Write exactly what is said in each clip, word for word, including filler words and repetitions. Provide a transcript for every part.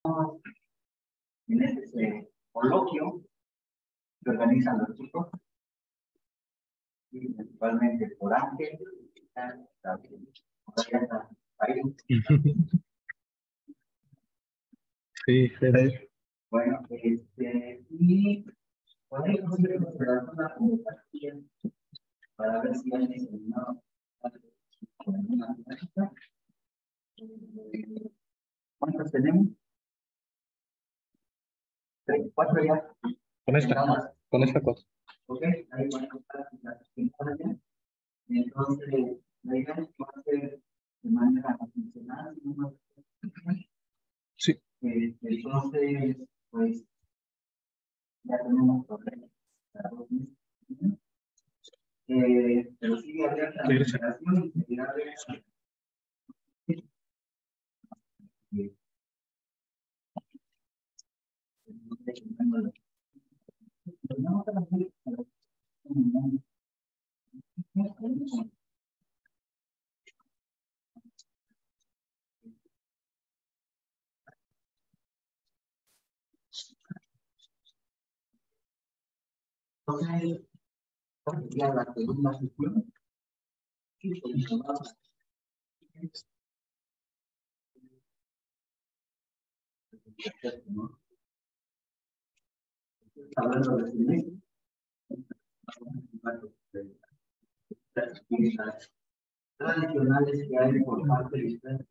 En este coloquio que organizan los chicos, y principalmente por Ángel, sí, sí. Bueno, este, y por ahí consideramos una convocatoria para ver si han diseñado alguna práctica. ¿Cuántas tenemos? Tres, cuatro ya. Con esta, con esta cosa. Ok, ahí van a estar las ya. Entonces, la idea es que va a ser de manera funcional. Sí. Eh, entonces, pues, ya tenemos problemas. Eh, pero sigue abierta la integración y seguirá abierta. Entonces, ya la segunda sesión. Hablando de cine, las tradicionales que hay por parte de ustedes.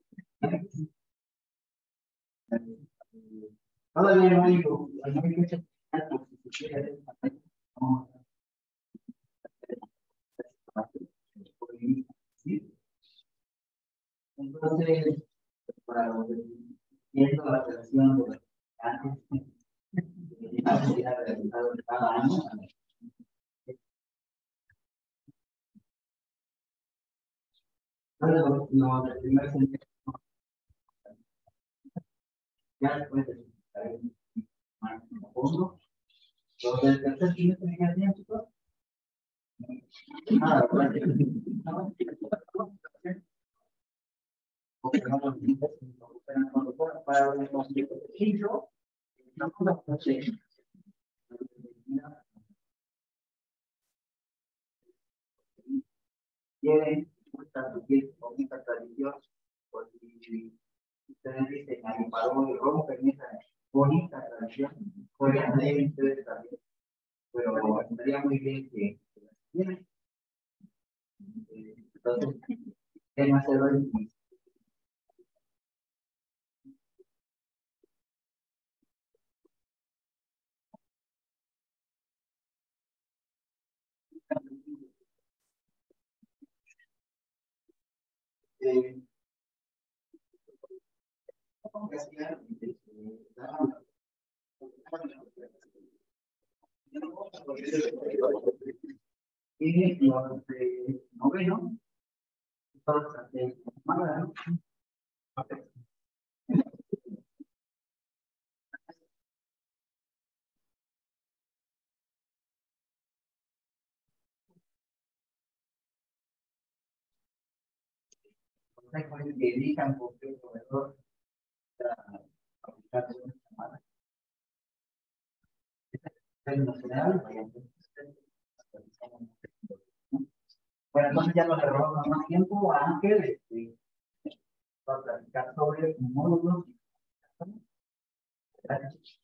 Todavía no digo, no hay mucha si se quiere. Entonces, para viendo la relación de antes, la necesidad de resultado de cada año. Luego, no, el primer semestre, ya después de el máximo fondo, los del tercer semestre ya tienen chicos. Nada, pues, para un conflicto sencillo, no puedo hacer. Tienen mucha tradición, porque ustedes dicen, hay paró y rompen esa bonita tradición, podrían leer ustedes también, pero estaría muy bien que las tienen. Entonces, demasiado difícil. Eh, y los de noveno, todos hacen mala, ¿no? Que elijan por qué proveedor para aplicar una semana. En nacional, bueno, entonces ya no le robamos más tiempo a Ángel este, para platicar sobre módulos. Gracias.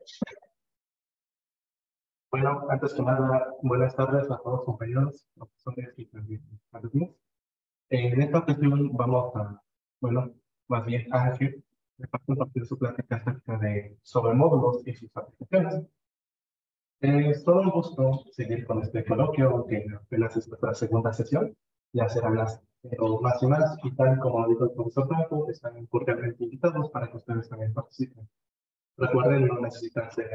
Bueno, antes que nada, buenas tardes a todos los compañeros, profesores y también alumnos. En esta ocasión vamos a, bueno, más bien Ángel, le va a compartir su plática acerca de sobre módulos y sus aplicaciones. Es todo un gusto seguir con este coloquio, aunque apenas es nuestra segunda sesión, ya serán las pero más y más, y tal como dijo el profesor Franco, están cordialmente invitados para que ustedes también participen. Recuerden, no necesitan ser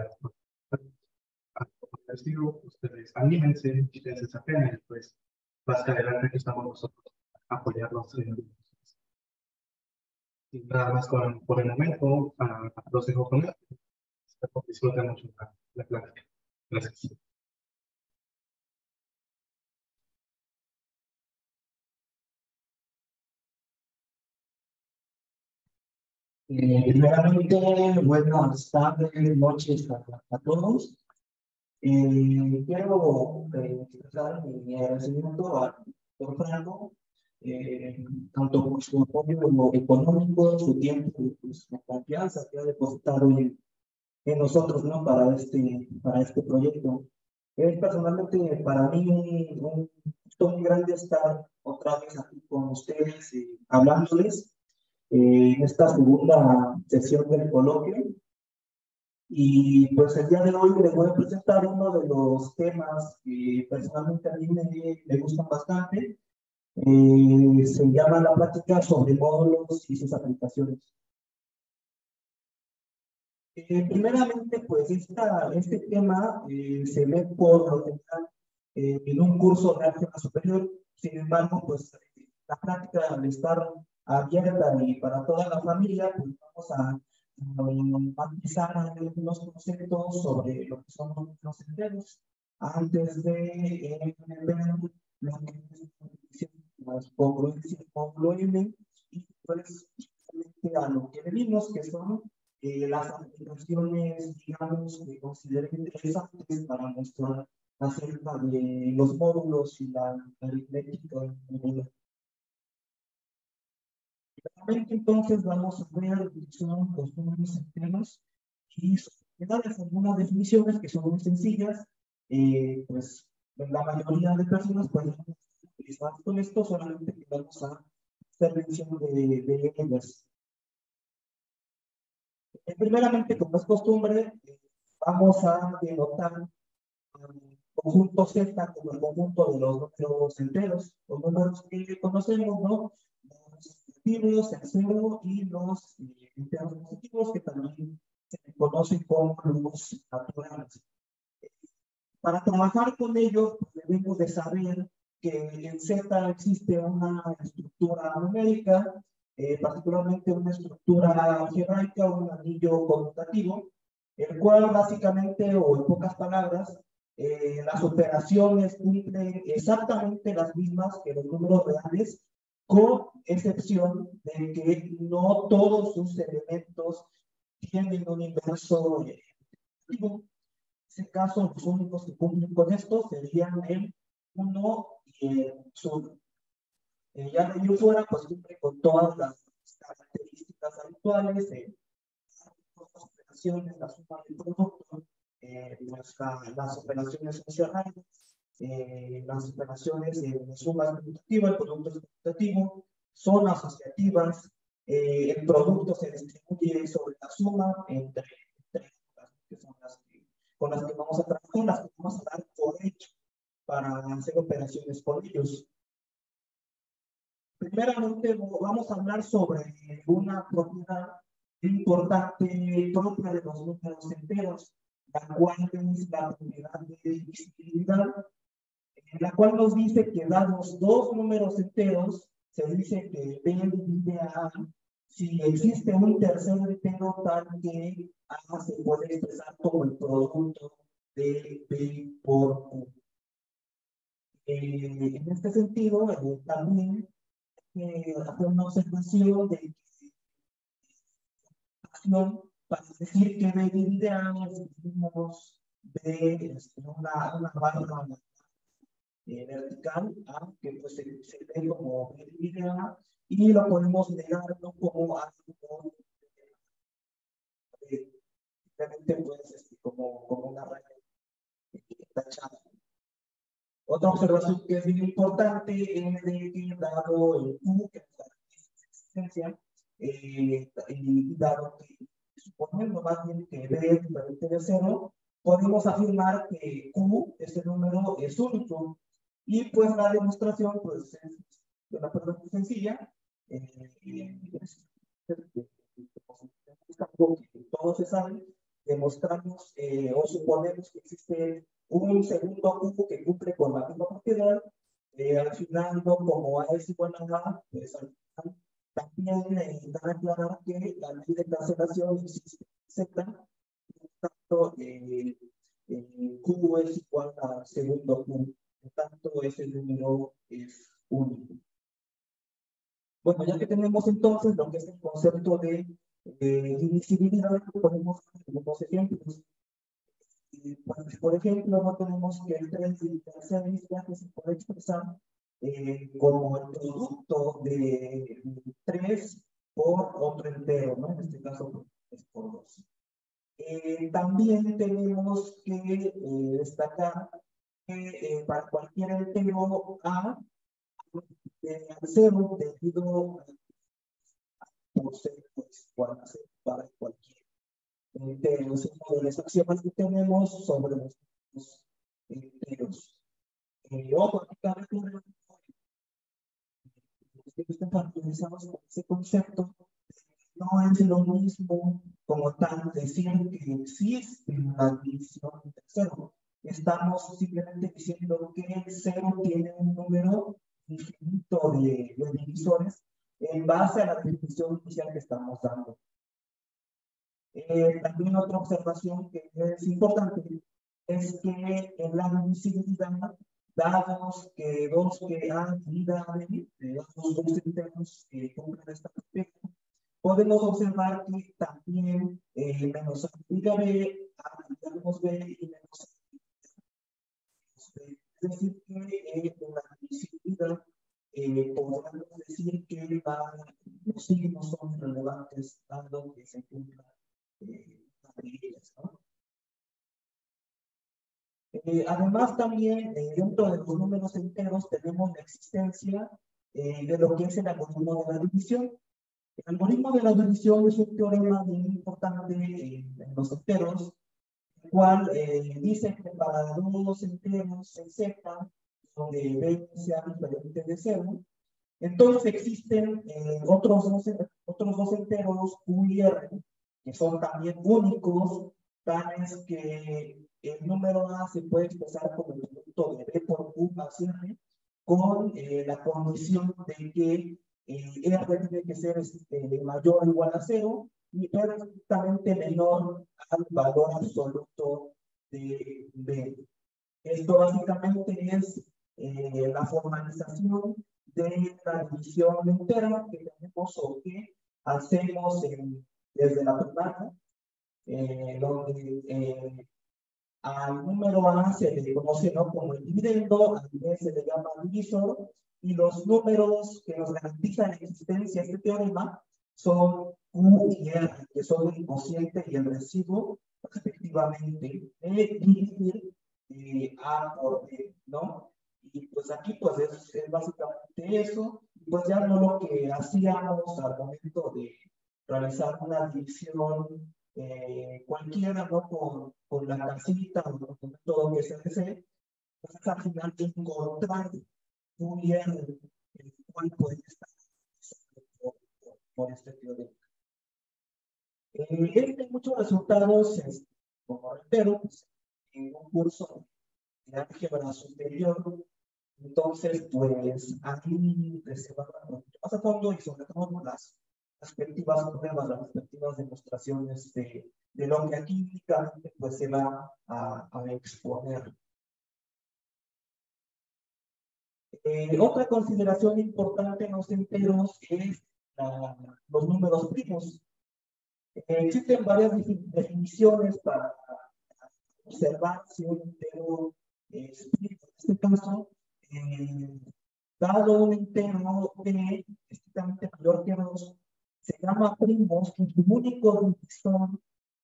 agresivo, ustedes anímense, quítense esa pena, y pues más que adelante que estamos nosotros a apoyarnos en el y nada más con, por el momento, uh, los dejo con él. Espero que disfruten mucho la, la plática. Gracias. Eh, primeramente, buenas tardes, noches a, a todos. Eh, quiero eh, expresar mi agradecimiento al doctor Franco, eh, tanto por su apoyo económico, su tiempo y pues, la confianza que ha depositado en, en nosotros, ¿no? Para este, para este proyecto. Es personalmente para mí un, un gusto muy grande estar otra vez aquí con ustedes, eh, hablándoles eh, en esta segunda sesión del coloquio. Y pues el día de hoy les voy a presentar uno de los temas que personalmente a mí me, me gustan bastante. Eh, se llama la plática sobre módulos y sus aplicaciones. Eh, primeramente, pues esta, este tema eh, se ve por lo general eh, en un curso de álgebra superior. Sin embargo, pues la práctica al estar abierta y para toda la familia, pues vamos a, a empezar a ver unos conceptos sobre lo que son los enteros antes de eh, ver lo que es las congruencias concluyen y pues a lo que venimos, que son eh, las aplicaciones, digamos, que considero interesantes para mostrar acerca de los módulos y la aritmética modular. Entonces vamos a ver qué son los números enteros y darles algunas definiciones que son muy sencillas, eh, pues la mayoría de personas pueden utilizar con esto, solamente que vamos a hacer mención de, de ellas. Eh, primeramente, como es costumbre, eh, vamos a denotar el conjunto Z como el conjunto de los números enteros, los números que conocemos, ¿no? Los negativos, el cero y los eh, enteros positivos, que también se conocen como los naturales. Para trabajar con ellos, pues, debemos de saber que en Z existe una estructura numérica, eh, particularmente una estructura algebraica, un anillo conmutativo, el cual básicamente, o en pocas palabras, eh, las operaciones cumplen exactamente las mismas que los números reales, con excepción de que no todos sus elementos tienen un inverso negativo. En ese caso, los únicos que cumplen con esto serían el uno y el uno. Eh, ya de ahí fuera, pues cumple con todas las características habituales, eh, las operaciones, la suma del producto, eh, pues, la, las operaciones funcionales, eh, las operaciones de eh, suma conmutativa, el producto es conmutativo, son asociativas, eh, el producto se distribuye sobre la suma entre, entre las que son las que, con las que vamos a trabajar, las que vamos a dar por hecho para hacer operaciones con ellos. Primeramente vamos a hablar sobre una propiedad importante propia de los números enteros, la cual es la propiedad de divisibilidad, en la cual nos dice que dados dos números enteros, se dice que B divide a A si existe un tercer entero tal que A se puede expresar como el producto de B por Q. Eh, en este sentido, eh, también eh, hacer una observación de que para decir que B divide A, escribimos B, este, una, una barra eh, vertical, ¿ah? Que pues se, se ve como B divide A, y lo podemos negar ¿no? como algo eh, simplemente pues este, como, como una raya tachada. Otra observación que es bien importante es de que dado el Q, que es la existencia, eh, y dado que suponiendo más bien que B es diferente de cero, podemos afirmar que Q, ese número, es único. Y pues la demostración pues, es de una forma muy sencilla. Eh, es, es algo que todos se saben. Demostramos eh, o suponemos que existe un segundo cubo que cumple con la misma propiedad. Eh, al final, no como A es igual a A, pues al final también eh, da a aclarar que la ley de cancelación existe Z, por tanto, eh, eh, Q es igual a segundo Q, por tanto, ese número es único. Bueno, ya que tenemos entonces lo que es el concepto de Eh, divisibilidad podemos ver algunos ejemplos. Eh, pues, por ejemplo, no tenemos que el tres y el seis ya que se puede expresar eh, como el producto de tres por otro entero, ¿no? En este caso es por dos. Eh, también tenemos que eh, destacar que eh, para cualquier entero A, eh, cero debido a por ser pues, igual a cero para cualquier entero. Es una de las acciones que tenemos sobre los enteros. Eh, ojo, aquí cabe aclarar que están familiarizados con ese concepto. No es lo mismo como tal decir que existe una división de cero. Estamos simplemente diciendo que el cero tiene un número infinito de, de divisores en base a la definición inicial que estamos dando. Eh, también otra observación que es importante es que en la divisibilidad, dados que dos que A y B, los dos enteros que cumplen esta propiedad, podemos observar que también eh, menos A y B, A menos B y menos A menos B. Es decir, que eh, en la divisibilidad eh, podemos decir que la, los signos son relevantes dado que se cumplan eh, ellas, ¿no? Eh, además, también eh, dentro de los números enteros tenemos la existencia eh, de lo que es el algoritmo de la división. El algoritmo de la división es un teorema bien importante eh, en los enteros, el cual eh, dice que para dos enteros en Z, donde B sea diferente de cero, entonces existen eh, otros, dos, otros dos enteros Q y R, que son también únicos, tales que el número A se puede expresar como el producto de B por Q más R, con eh, la condición de que eh, R tiene que ser eh, mayor o igual a cero y R es justamente menor al valor absoluto de B. Esto básicamente es eh, la formalización de la división entera que tenemos o que hacemos en, desde la primaria, eh, donde eh, al número A se le conoce ¿no? como el dividendo, a B se le llama divisor, y los números que nos garantizan la existencia de este teorema son Q y R, que son el cociente y el residuo, respectivamente, de dividir eh, A por B, ¿no? Y pues aquí pues es, es básicamente eso, y pues ya no lo que hacíamos al momento de realizar una división eh, cualquiera, ¿no? Con, con la casita o con todo lo que se desee, pues al final encontrar un hierro el cual puede estar por, por, por este teorema. Eh, él tiene muchos resultados este, como reitero, pues, en un curso de álgebra superior. Entonces, pues ahí se va más a fondo y sobre todo las respectivas pruebas, las respectivas demostraciones de, de lo que aquí pues se va a, a exponer. Eh, otra consideración importante en los enteros es la, los números primos. Eh, existen varias definiciones para observar si un entero es primo. En este caso, eh, dado un entero b estrictamente mayor que dos, se llama primos y su único divisor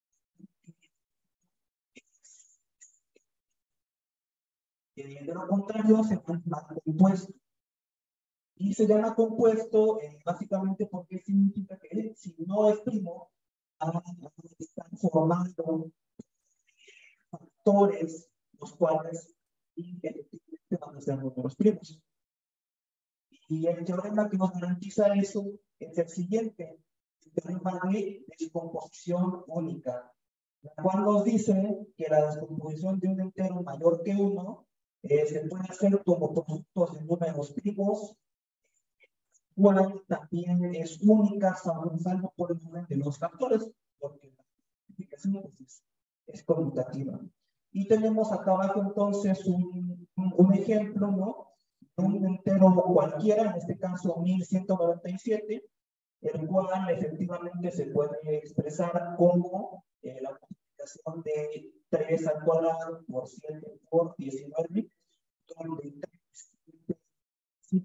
eh, de lo contrario se llama compuesto. Y se llama compuesto eh, básicamente porque significa que si no es primo, están formando factores los cuales efectivamente van a ser números primos. Y el teorema que nos garantiza eso es el siguiente, el teorema de descomposición única, la cual nos dice que la descomposición de un entero mayor que uno eh, se puede hacer como productos de números primos, cual también es única, salvo por el orden de los factores, porque la multiplicación pues, es, es conmutativa. Y tenemos acá abajo entonces un, un, un ejemplo, ¿no? Un entero cualquiera, en este caso mil ciento noventa y siete, el cual efectivamente se puede expresar como eh, la multiplicación de tres al cuadrado por siete por diecinueve, donde tres y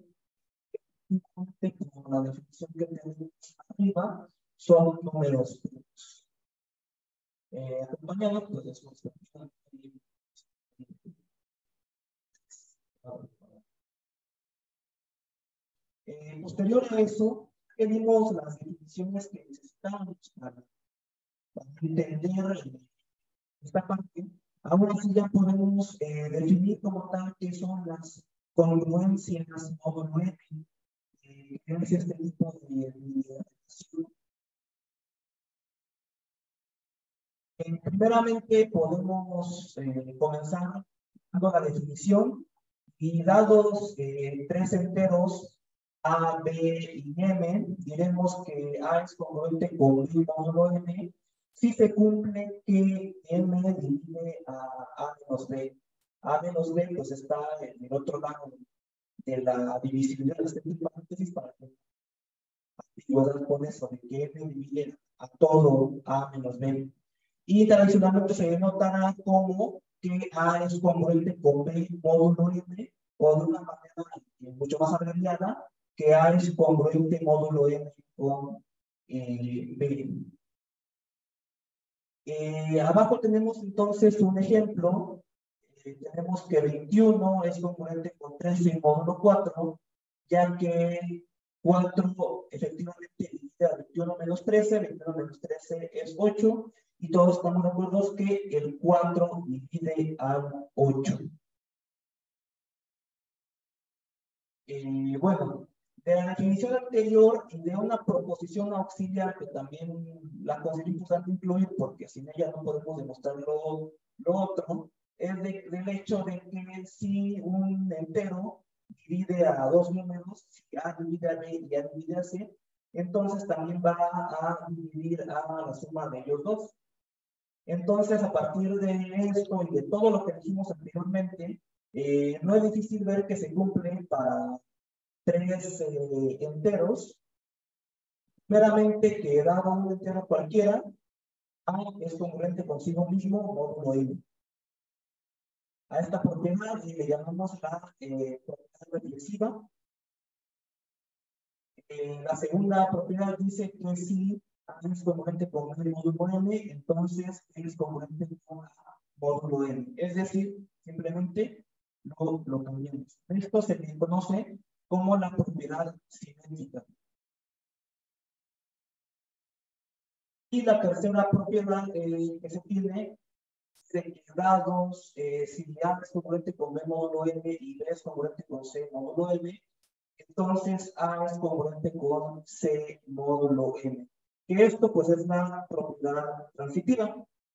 como la definición que tenemos arriba, son números primos. Eh, acompañados pues de su expresión. Eh, posterior a eso, tenemos las definiciones que necesitamos para, para entender esta parte. Ahora sí ya podemos eh, definir como tal qué son las congruencias módulo N, eh, que es este tipo de, de relación. Eh, primeramente podemos eh, comenzar dando la definición y dados eh, tres enteros A, B y M, diremos que A es congruente con B módulo M si se cumple que M divide a A menos B. A menos B pues está en el otro lado de la divisibilidad de este tipo de paréntesis para que igualdad con eso de que M divide a todo A menos B. Y tradicionalmente se denotará como que A es congruente con B módulo M, o de una manera mucho más abreviada, que A es congruente módulo M con eh, B. Eh, abajo tenemos entonces un ejemplo. Eh, tenemos que veintiuno es congruente con trece módulo cuatro, ya que cuatro efectivamente divide a veintiuno menos trece, veintiuno menos trece es ocho, y todos estamos de acuerdo que el cuatro divide al ocho. Eh, bueno, de la definición anterior y de una proposición auxiliar que también la considero importante incluir porque sin ella no podemos demostrar lo, lo otro, es de, del hecho de que si un entero divide a dos números, si A divide a B y A divide a C, entonces también va a dividir a la suma de ellos dos. Entonces, a partir de esto y de todo lo que dijimos anteriormente, eh, no es difícil ver que se cumple para tres eh, enteros, meramente que dado un entero cualquiera, A es congruente consigo mismo módulo N. A esta propiedad le llamamos la eh, propiedad reflexiva. Eh, la segunda propiedad dice que si A es congruente con el módulo N, entonces es congruente con A módulo N. Es decir, simplemente lo, lo cambiamos. Esto se le conoce como la propiedad simétrica. Y la tercera propiedad eh, que se tiene de que dados, eh, si A es congruente con B módulo M y B es congruente con C módulo M, entonces A es congruente con C módulo M. Que esto pues es la propiedad transitiva.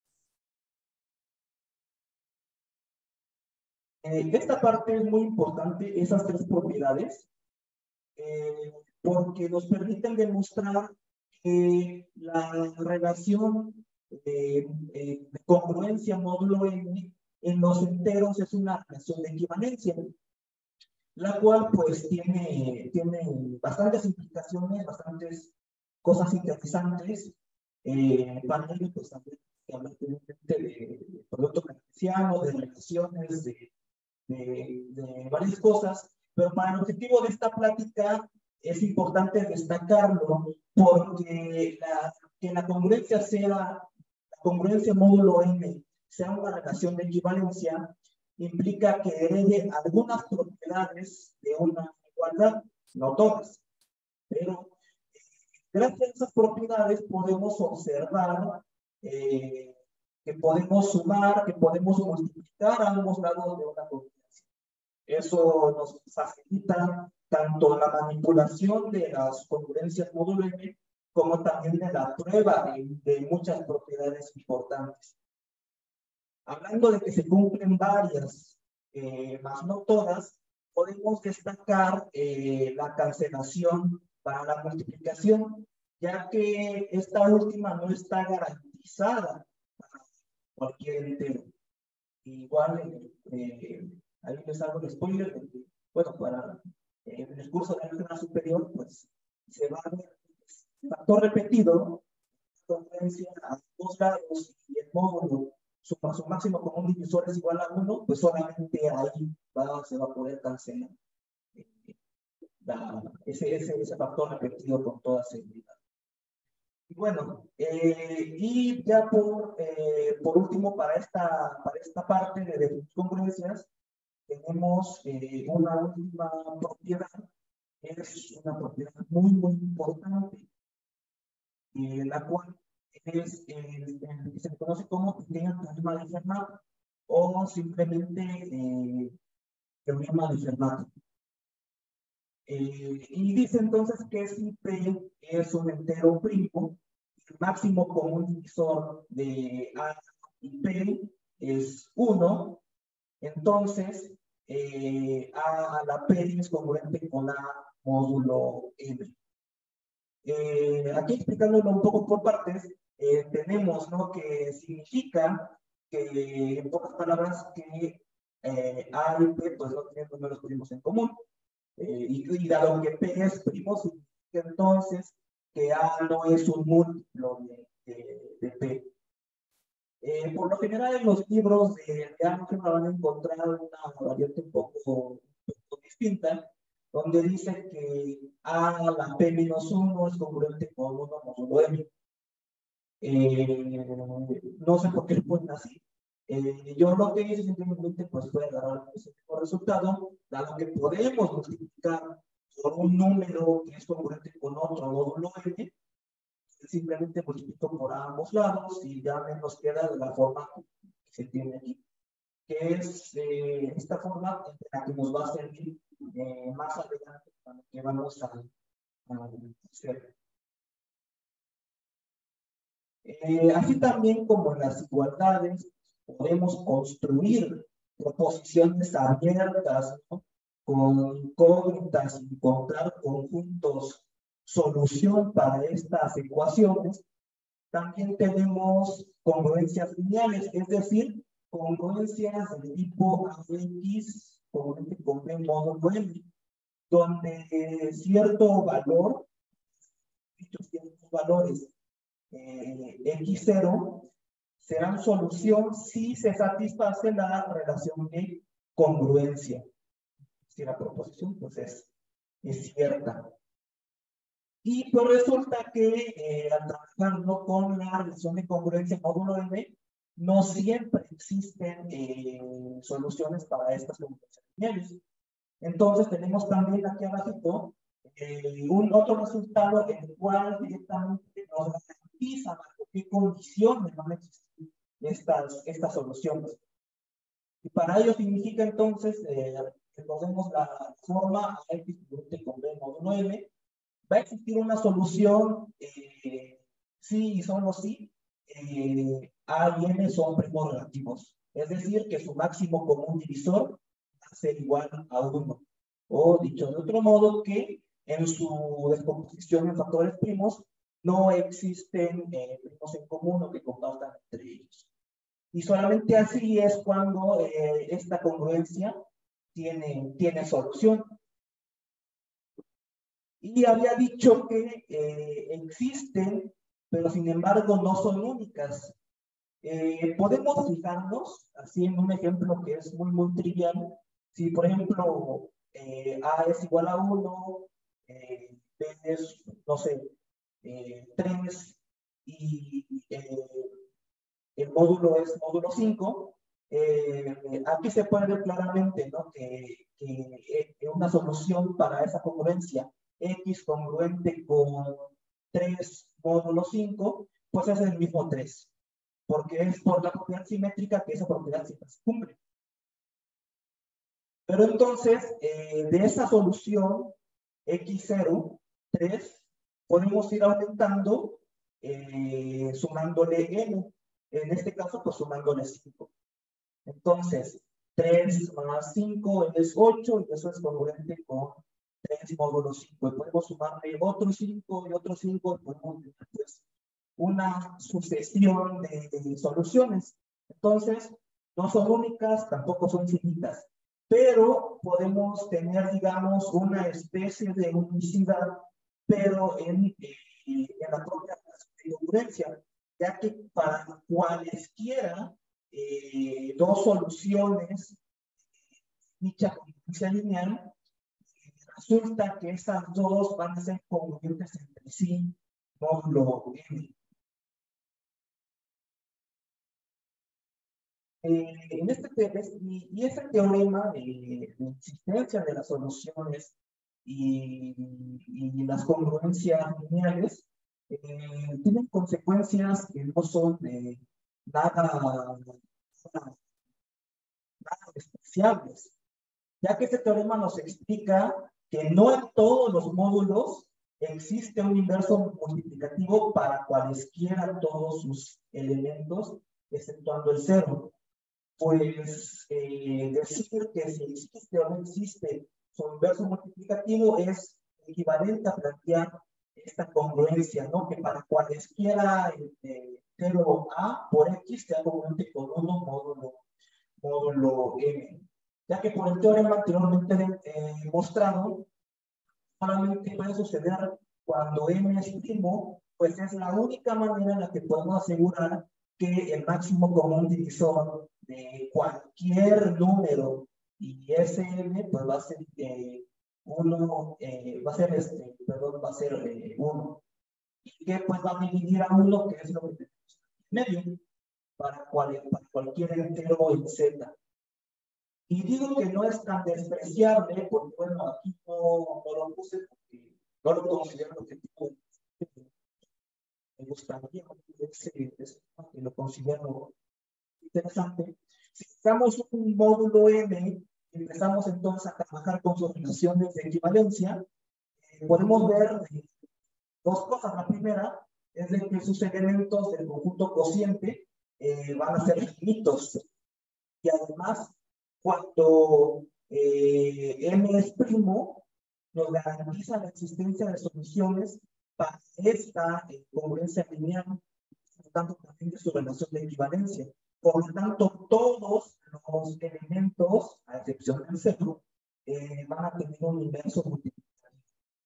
Eh, esta parte es muy importante, esas tres propiedades, eh, porque nos permiten demostrar que la relación de, eh, de congruencia módulo N en los enteros es una relación de equivalencia, la cual pues tiene, tiene bastantes implicaciones, bastantes cosas interesantes. Eh, para ello pues también hablar de, de producto cartesiano, de relaciones, de, de, de varias cosas, pero para el objetivo de esta plática es importante destacarlo porque la, que la congruencia sea, la congruencia módulo N sea una relación de equivalencia, implica que herede algunas propiedades de una igualdad, no todas, pero eh, gracias a esas propiedades podemos observar eh, que podemos sumar, que podemos multiplicar a ambos lados de una congruencia. Eso nos facilita tanto la manipulación de las congruencias módulo M como también de la prueba de, de muchas propiedades importantes. Hablando de que se cumplen varias, eh, más no todas, podemos destacar eh, la cancelación para la multiplicación, ya que esta última no está garantizada para cualquier entero. Igual, eh, ahí les hago el spoiler, porque, bueno, para eh, el curso de álgebra superior, pues se va a ver factor repetido, congruencia a dos lados y el módulo suma su máximo común divisor es igual a uno, pues solamente ahí va, se va a poder cancelar la, ese, ese, ese factor repetido con toda seguridad. Y bueno, eh, y ya por, eh, por último, para esta, para esta parte de definir congruencias, tenemos eh, una última propiedad, que es una propiedad muy, muy importante, eh, la cual es, eh, se conoce como pequeño teorema de Fermat o simplemente eh, teorema de Fermat. Eh, y dice entonces que si P es un entero primo, el máximo común divisor de A y P es uno, entonces eh, A a la P es congruente con A módulo M. Eh, aquí explicándolo un poco por partes, eh, tenemos, ¿no?, que significa que, en pocas palabras, que eh, A y P pues no tienen números primos en común. Eh, y, y dado que P es primo, significa entonces que A no es un múltiplo de, de, de P. Eh, por lo general, en los libros de, de álgebra van a encontrar una variante un poco, un poco distinta, donde dice que A a la P menos uno es congruente con uno módulo M. Eh, no sé por qué lo ponen así. Eh, yo lo que hice simplemente pues, fue agarrar ese mismo resultado, dado que podemos multiplicar por un número que es congruente con otro módulo M, simplemente multiplico por ambos lados y ya me nos queda de la forma que se tiene aquí, que es eh, esta forma en la que nos va a servir eh, más adelante para que vamos a, a hacer. Eh, así también como en las igualdades, podemos construir proposiciones abiertas, ¿no?, con incógnitas y encontrar conjuntos solución para estas ecuaciones. También tenemos congruencias lineales, es decir, congruencias del tipo A X congruente con B módulo M, donde eh, cierto valor, dichos ciertos valores eh, X cero serán solución si se satisface la relación de congruencia. Si la proposición pues es, es cierta. Y pues resulta que eh, al trabajar, ¿no?, con la relación de congruencia módulo M, no siempre existen eh, soluciones para estas congruencias lineales. Entonces tenemos también aquí abajo eh, un otro resultado en el cual directamente nos garantiza bajo qué condiciones van a existir estas, estas soluciones. Y para ello significa entonces, eh, recordemos la forma A X congruente con B módulo M, va a existir una solución, eh, sí y solo sí, eh, A y M son primos relativos. Es decir, que su máximo común divisor va a ser igual a uno. O dicho de otro modo, que en su descomposición en factores primos no existen eh, primos en común o que compartan entre ellos. Y solamente así es cuando eh, esta congruencia tiene, tiene solución. Y había dicho que eh, existen, pero sin embargo no son únicas. Eh, podemos fijarnos, así en un ejemplo que es muy, muy trivial. Si, por ejemplo, eh, A es igual a uno, eh, B es, no sé, eh, tres, y eh, el módulo es módulo cinco, eh, aquí se puede ver claramente, ¿no?, que, que, que una solución para esa congruencia X congruente con tres módulo cinco, pues es el mismo tres, porque es por la propiedad simétrica que esa propiedad siempre se cumple. Pero entonces, eh, de esa solución X cero, tres, podemos ir aumentando eh, sumándole N. En este caso, pues sumándole cinco. Entonces, tres más cinco es ocho, y eso es congruente con tres módulo cinco. Y podemos sumarle otro cinco y otro cinco, y podemos tener pues, una sucesión de, de soluciones. Entonces, no son únicas, tampoco son infinitas, pero podemos tener, digamos, una especie de unicidad, pero en, eh, eh, en la propia congruencia, ya que para cualesquiera eh, dos soluciones dicha congruencia lineal, resulta que esas dos van a ser congruentes entre sí, módulo M. Eh, en este y, y este teorema de, de existencia de las soluciones y, y las congruencias lineales eh, tienen consecuencias que no son eh, nada, nada, nada despreciables, ya que este teorema nos explica que no en todos los módulos existe un inverso multiplicativo para cualesquiera todos sus elementos, exceptuando el cero. Pues eh, decir que si existe o no existe su inverso multiplicativo es equivalente a plantear esta congruencia, ¿no? Que para cualesquiera eh, cero A por X sea congruente con uno módulo, módulo M. Ya que por el teorema anteriormente eh, mostrado, solamente puede suceder cuando M es primo, pues es la única manera en la que podemos asegurar que el máximo común divisor de cualquier número y S M pues va a ser eh, uno, eh, va a ser este, perdón, va a ser eh, uno. Y que pues va a dividir a uno, que es lo que tenemos en medio, para, cual, para cualquier entero en Z. Y digo que no es tan despreciable, porque bueno, aquí no, no lo puse porque no lo considero objetivo. Me gustaría ese, ese, que lo considero interesante. Si usamos un módulo M, empezamos entonces a trabajar con sus relaciones de equivalencia, eh, podemos ver eh, dos cosas. La primera es de que sus elementos del conjunto cociente eh, van a ser finitos. Y además, cuando eh, M es primo, nos garantiza la existencia de soluciones para esta eh, congruencia lineal, por lo tanto, también de su relación de equivalencia. Por lo tanto, todos los elementos, a excepción del cero, eh, van a tener un inverso multiplicativo.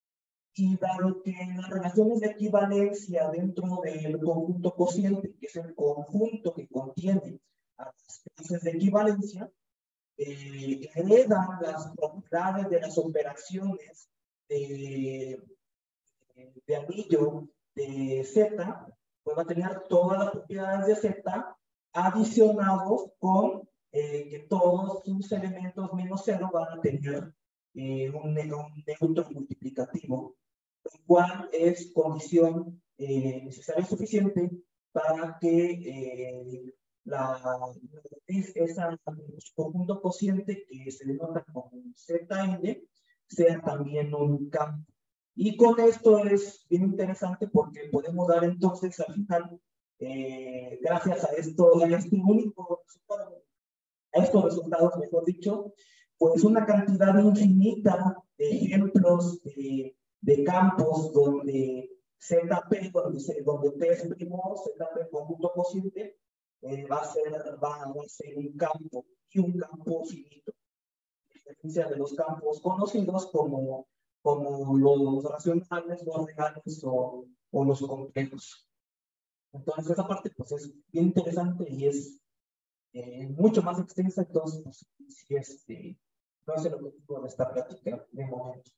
Y dado que las relaciones de equivalencia dentro del conjunto cociente, que es el conjunto que contiene a las clases de equivalencia, eh, heredan las propiedades de las operaciones de, de anillo de Z, pues va a tener todas las propiedades de Z adicionados con eh, que todos sus elementos menos cero van a tener eh, un, un neutro multiplicativo, lo cual es condición eh, necesaria y suficiente para que eh, la, esa conjunto cociente que se denota como Z N sea también un campo. Y con esto es bien interesante porque podemos dar entonces al final, eh, gracias a esto, a este único resultado, a estos resultados, mejor dicho, pues una cantidad infinita de ejemplos de, de campos donde Z P, donde, donde P es primo, Z P conjunto cociente, eh, va, a ser, va, va a ser un campo y un campo finito. A diferencia de los campos conocidos como, como los racionales, los reales o, o los complejos. Entonces esa parte pues es bien interesante y es eh, mucho más extensa, entonces pues, sí, este, no es el objetivo de esta plática de momento.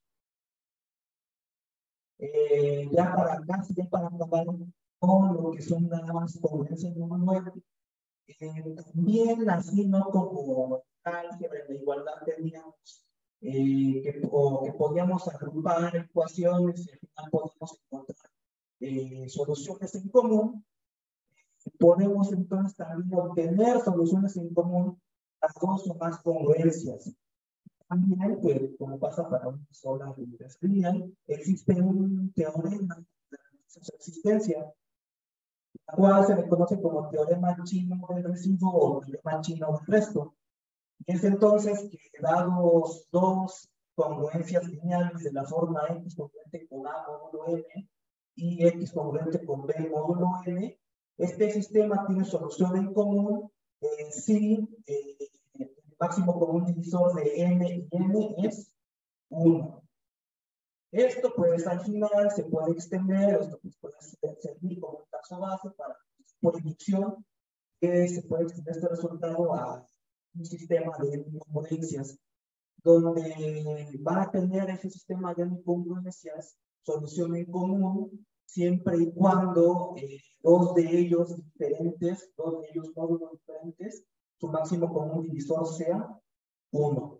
Eh, ya para casi, ya para acabar con lo que son nada más congruencias número nueve, eh, también así, ¿no? Como álgebra en la igualdad teníamos eh, que, o, que podíamos agrupar ecuaciones y al final podíamos encontrar eh, soluciones en común. Podemos entonces también obtener soluciones en común a dos o más congruencias. También, pues, como pasa para una sola lineal, existe un teorema de su existencia, la cual se le conoce como teorema chino del residuo o teorema chino del resto. Y es entonces que dados dos congruencias lineales de la forma X congruente con A módulo N y X congruente con B módulo N, este sistema tiene solución en común eh, si eh, el máximo común divisor de N y N es uno. Esto pues al final se puede extender, esto pues, puede servir como un caso base para, por inducción, que se puede extender este resultado a un sistema de incongruencias, donde va a tener ese sistema de incongruencias solución en común, siempre y cuando eh, dos de ellos diferentes, dos de ellos módulos diferentes, su máximo común divisor sea uno.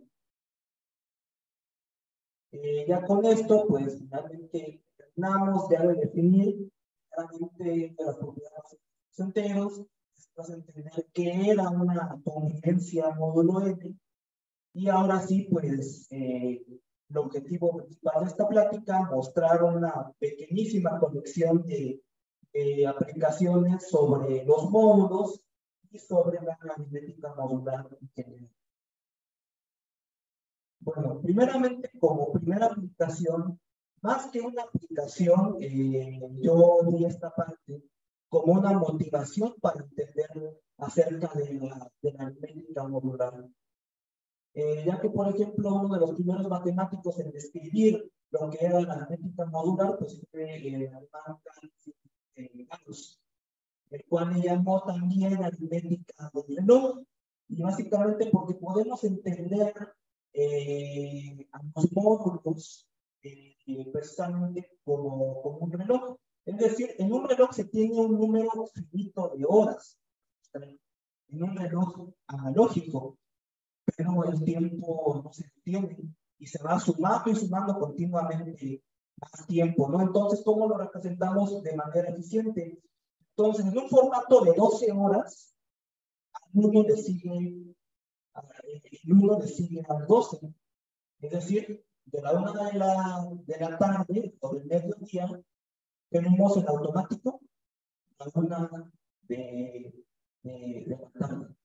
Eh, ya con esto, pues finalmente terminamos ya de definir claramente las propiedades de los enteros, después entender qué era una convivencia módulo N, y ahora sí, pues eh, el objetivo principal de esta plática, mostrar una pequeñísima colección de, de aplicaciones sobre los módulos y sobre la aritmética modular en general. Bueno, primeramente, como primera aplicación, más que una aplicación, eh, yo vi esta parte como una motivación para entender acerca de la, de la aritmética modular. Eh, ya que, por ejemplo, uno de los primeros matemáticos en describir lo que era la aritmética modular, pues fue el alemán Gauss, el cual le llamó también aritmética del reloj, y básicamente porque podemos entender eh, a los módulos eh, precisamente como, como un reloj. Es decir, en un reloj se tiene un número finito de horas, en un reloj analógico, pero el tiempo no se detiene y se va sumando y sumando continuamente más tiempo, ¿no? Entonces, ¿cómo lo representamos de manera eficiente? Entonces, en un formato de doce horas, al uno le sigue, el uno le sigue al doce. Es decir, de la una de la, de la tarde o del mediodía, tenemos el automático a la una de, de, de la tarde.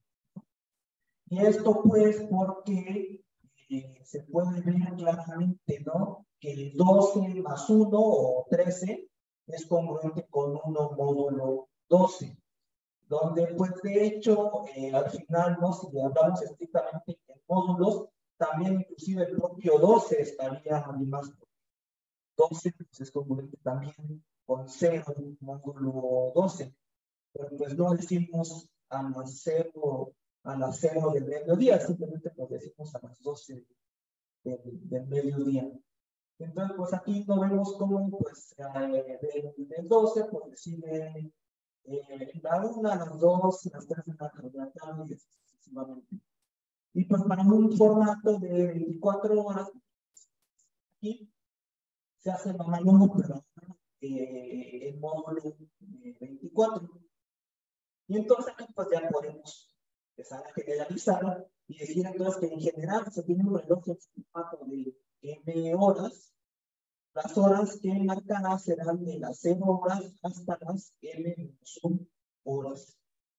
Y esto pues porque eh, se puede ver claramente, ¿no? Que el doce más uno o trece es congruente con uno módulo doce, donde pues de hecho eh, al final, ¿no? Si hablamos estrictamente en módulos, también inclusive el propio doce estaría más. doce pues, es congruente también con cero módulo doce, pero pues no decimos a más cero a las cero del mediodía, simplemente pues decimos a las doce del, del mediodía. Entonces, pues aquí no vemos cómo, pues, eh, del, del doce, pues sigue eh, la una, las dos, las tres de la tarde y así sucesivamente. Y pues para un formato de veinticuatro horas, aquí se hace la mayor, pero eh, el módulo de veinticuatro. Y entonces aquí pues ya podemos empezar a generalizar y decir entonces que en general se tiene un reloj en formato de M horas. Las horas que marcará serán de las cero horas hasta las M menos uno horas.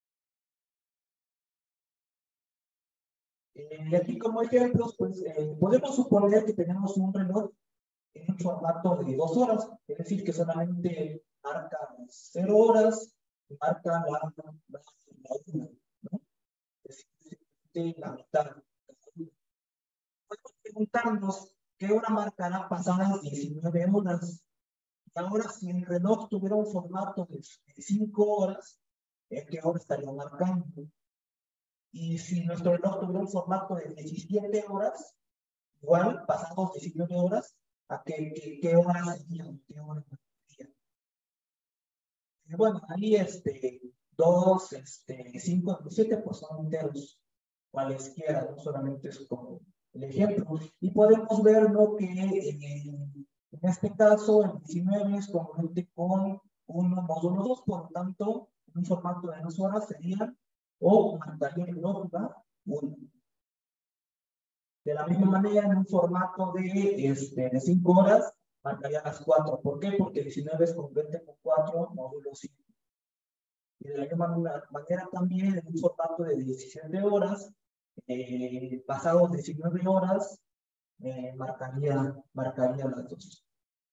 Eh, y aquí como ejemplos, pues eh, podemos suponer que tenemos un reloj en un formato de dos horas, es decir, que solamente marca cero horas y marca la, la, la una, ¿no? Es decir, la mitad. Podemos preguntarnos qué hora marcará pasadas diecinueve horas. Y ahora, si el reloj tuviera un formato de cinco horas, ¿en qué hora estaría marcando? Y si nuestro reloj tuviera un formato de diecisiete horas, igual, pasados diecinueve horas, ¿a qué, qué, qué hora sería? ¿Qué hora sería? Y bueno, ahí este, dos, este, cinco, siete, pues son enteros, cualesquiera, no solamente es como el ejemplo. Y podemos ver, ¿no? Que eh, en este caso el diecinueve es congruente con uno módulo dos, por lo tanto, en un formato de dos horas sería, o marcaría el lógica uno. De la misma manera, en un formato de, este, de cinco horas, marcaría las cuatro. ¿Por qué? Porque diecinueve es congruente con cuatro módulo cinco. Y de la misma manera también, en un formato de diecisiete horas, eh, pasados diecinueve horas, eh, marcaría, marcaría las dos.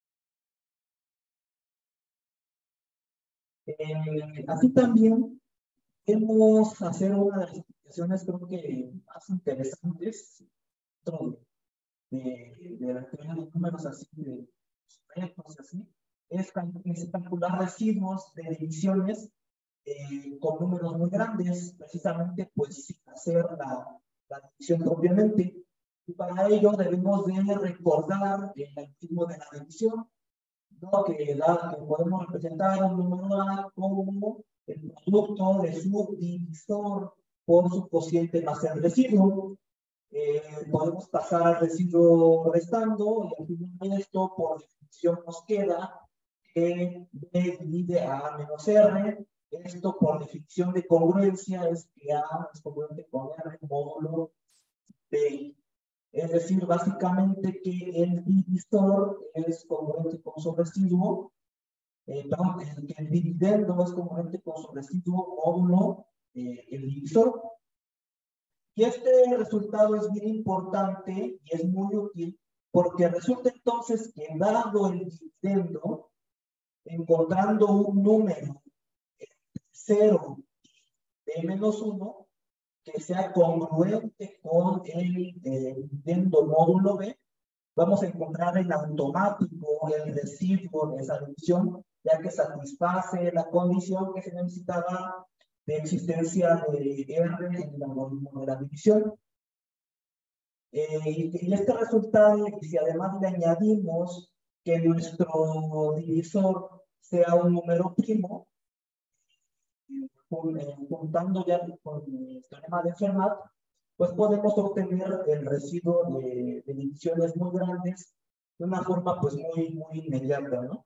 Eh, así también podemos hacer una de las aplicaciones, creo que más interesantes, dentro de, de, de la teoría de números así de, retos, así, es, es calcular residuos de divisiones eh, con números muy grandes, precisamente pues sin hacer la, la división propiamente. Y para ello debemos de recordar el algoritmo de la división, ¿no? que, da, que podemos representar un número A como el producto de su divisor por su cociente más el residuo. Eh, podemos pasar al residuo restando y al final de esto, por definición, nos queda que B divide a A menos R. Esto, por definición de congruencia, es que A es congruente con R módulo B. Es decir, básicamente que el divisor es congruente con su residuo, eh, perdón, el, que el dividendo es congruente con su residuo módulo eh, el divisor. Y este resultado es bien importante y es muy útil porque resulta entonces que dado el dividendo, encontrando un número cero y b menos uno, que sea congruente con el eh, dividendo módulo B, vamos a encontrar en automático el residuo de esa división, ya que satisface la condición que se necesitaba de existencia de R en el algoritmo de la división. Eh, y, y este resultado, si además le añadimos que nuestro divisor sea un número primo, juntando ya con el teorema de Fermat, pues podemos obtener el residuo de, de divisiones muy grandes de una forma pues muy, muy inmediata, ¿no?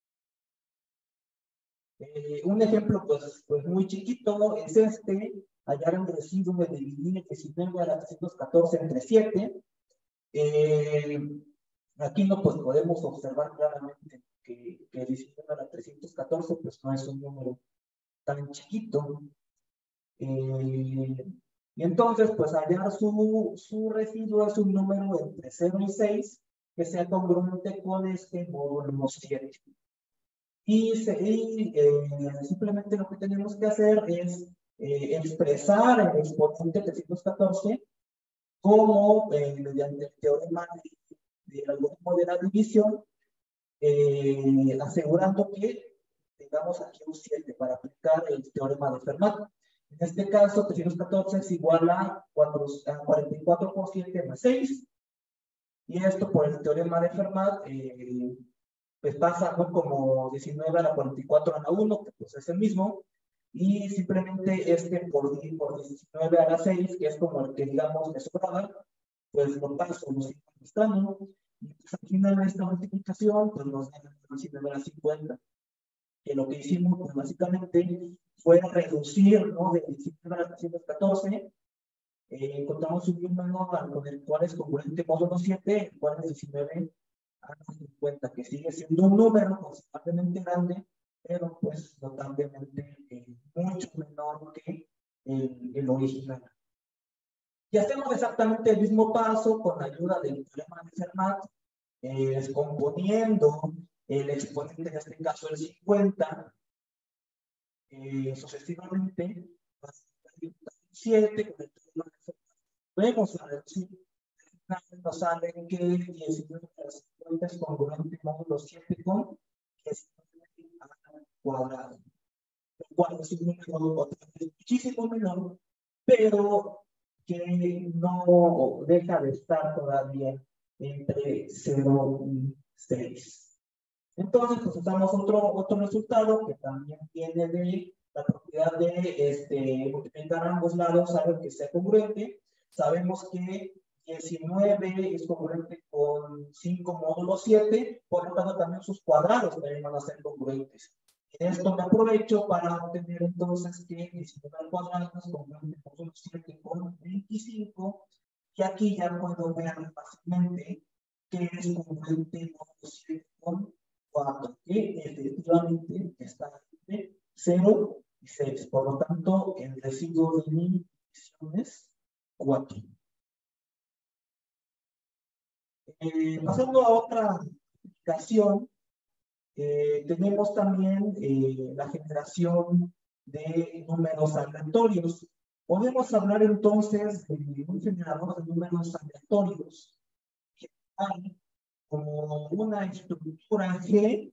Eh, un ejemplo pues, pues muy chiquito es este, hallar el residuo de dividir diecinueve a la trescientos catorce entre siete. Eh, aquí no pues podemos observar claramente que, que diecinueve a la trescientos catorce pues no es un número tan chiquito. Eh, y entonces, pues hallar su, su residuo es un número entre cero y seis que sea congruente con este módulo siete. Y, se, y eh, simplemente lo que tenemos que hacer es eh, expresar el exponente trescientos catorce como eh, mediante el teorema del algoritmo de la división, eh, asegurando que tengamos aquí un siete para aplicar el teorema de Fermat. En este caso, trescientos catorce es igual a, cuarenta y cuatro por siete más seis. Y esto por el teorema de Fermat, eh, pues pasa, ¿no?, como diecinueve a la cuarenta y cuatro a la uno, que pues es el mismo. Y simplemente este por, por diecinueve a la seis, que es como el que digamos me sobraba, pues lo paso, lo sigo restando. Y pues al final de esta multiplicación, pues nos da diecinueve a la cincuenta. Que lo que hicimos, pues básicamente fue reducir, ¿no?, de diecinueve a la trescientos catorce, eh, encontramos un número con el cual es congruente módulo siete, el cual es diecinueve a la cincuenta, que sigue siendo un número considerablemente grande, pero pues notablemente eh, mucho menor que el, el original. Y hacemos exactamente el mismo paso con la ayuda del teorema de Fermat, eh, descomponiendo el exponente, en este caso el cincuenta, eh, sucesivamente, siete, con el teorema de Fermat, vemos a reducir, nos sale que diecinueve a la cincuenta es congruente módulo siete con diecinueve al cuadrado, el cual es un número muchísimo menor, pero que no deja de estar todavía entre cero y seis. Entonces, pues usamos otro, otro resultado que también viene de la propiedad de este, multiplicar ambos lados, algo que sea congruente. Sabemos que diecinueve es congruente con cinco módulo siete, por lo tanto también sus cuadrados también van a ser congruentes. En esto me aprovecho para obtener entonces que diecinueve al cuadrado es congruente módulo siete con veinticinco, y aquí ya puedo ver fácilmente que es congruente módulo siete con cuatro, que efectivamente está entre cero y seis. Por lo tanto, el residuo de mi división es cuatro. Eh, pasando a otra aplicación, eh, tenemos también eh, la generación de números aleatorios. Podemos hablar entonces de un generador de números aleatorios que hay como una estructura G,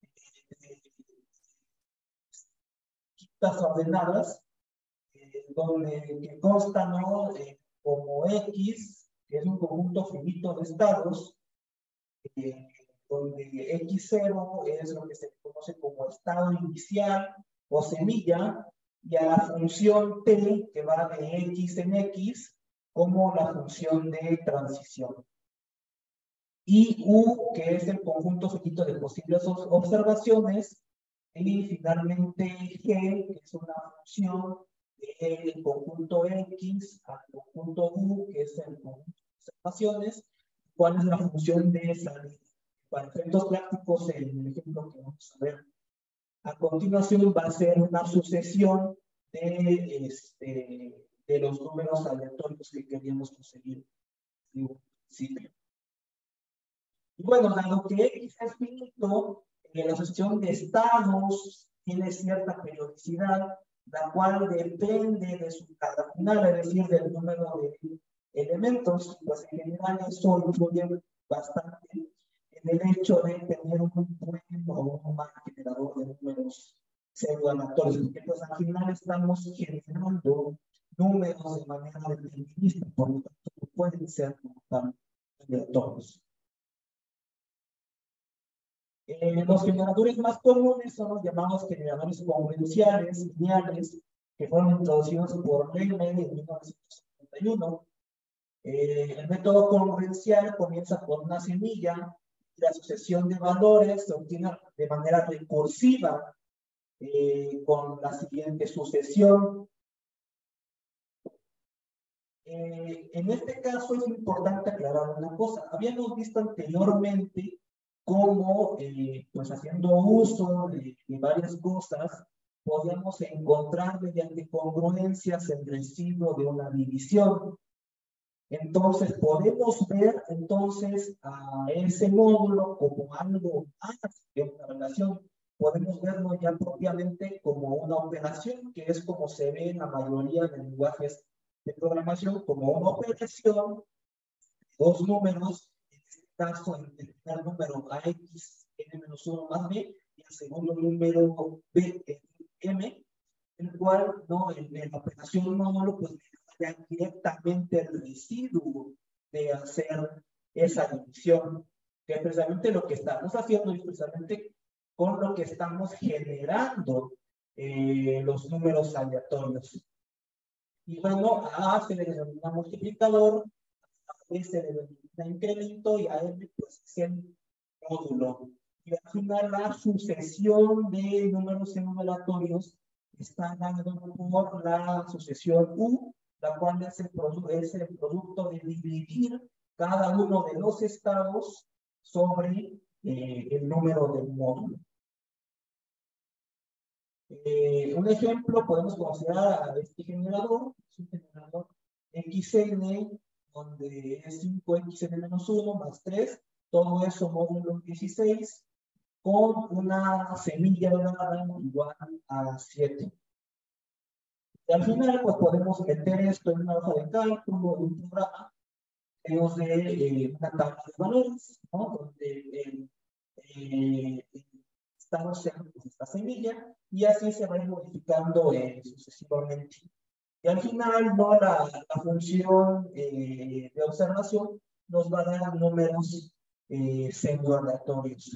quitas ordenadas, eh, donde que consta, ¿no? Eh, como X, que es un conjunto finito de estados, eh, donde equis cero es lo que se conoce como estado inicial o semilla, y a la función t, que va de X en X, como la función de transición. Y U, que es el conjunto finito de posibles observaciones, y finalmente G, que es una función del conjunto X al conjunto U, que es el conjunto de observaciones, cuál es la función de salida. Para efectos prácticos, en el ejemplo que vamos a ver a continuación va a ser una sucesión de, este, de los números aleatorios que queríamos conseguir en un principio. Y bueno, dado que X es finito, eh, la sucesión de estados tiene cierta periodicidad, la cual depende de su carga final, es decir, del número de elementos. Pues en general eso influye bastante en el hecho de tener un buen o un mal generador de números pseudoaleatorios, porque pues al final estamos generando números de manera determinista, por lo tanto no pueden ser como tal aleatorios. Eh, los generadores más comunes son los llamados generadores convenciales, lineales, que fueron introducidos por Lehmann en mil novecientos setenta y uno. Eh, el método convencial comienza con una semilla y la sucesión de valores se obtiene de manera recursiva eh, con la siguiente sucesión. Eh, en este caso es importante aclarar una cosa. Habíamos visto anteriormente cómo, eh, pues haciendo uso de, de varias cosas, podemos encontrar mediante congruencias el residuo de una división. Entonces, podemos ver entonces a ese módulo como algo más que una relación. Podemos verlo ya propiamente como una operación, que es como se ve en la mayoría de lenguajes de programación, como una operación, dos números, en este caso, el primer número a x, n menos uno más b, y el segundo número b, m, el cual, no, en, en la operación módulo, pues ya directamente el residuo de hacer esa división, que es precisamente lo que estamos haciendo, y precisamente con lo que estamos generando eh, los números aleatorios. Y bueno, a A se le denomina multiplicador, a B se le denomina incremento, y a M pues es el módulo. Y al final la sucesión de números aleatorios está dado por la sucesión U, la cual es el, es el producto de dividir cada uno de los estados sobre eh, el número del módulo. Eh, un ejemplo, podemos considerar a este generador, es un generador X N, donde es cinco X N menos uno más tres, todo eso módulo dieciséis, con una semilla dorada igual a siete. Y al final, pues podemos meter esto en una hoja de cálculo, en un programa, que nos dé eh, una tabla de valores, ¿no? Donde el eh, estado cero, pues esta semilla, y así se va a ir modificando eh, sucesivamente. Y al final, ¿no? la, la función eh, de observación nos va a dar números eh, pseudo-aleatorios.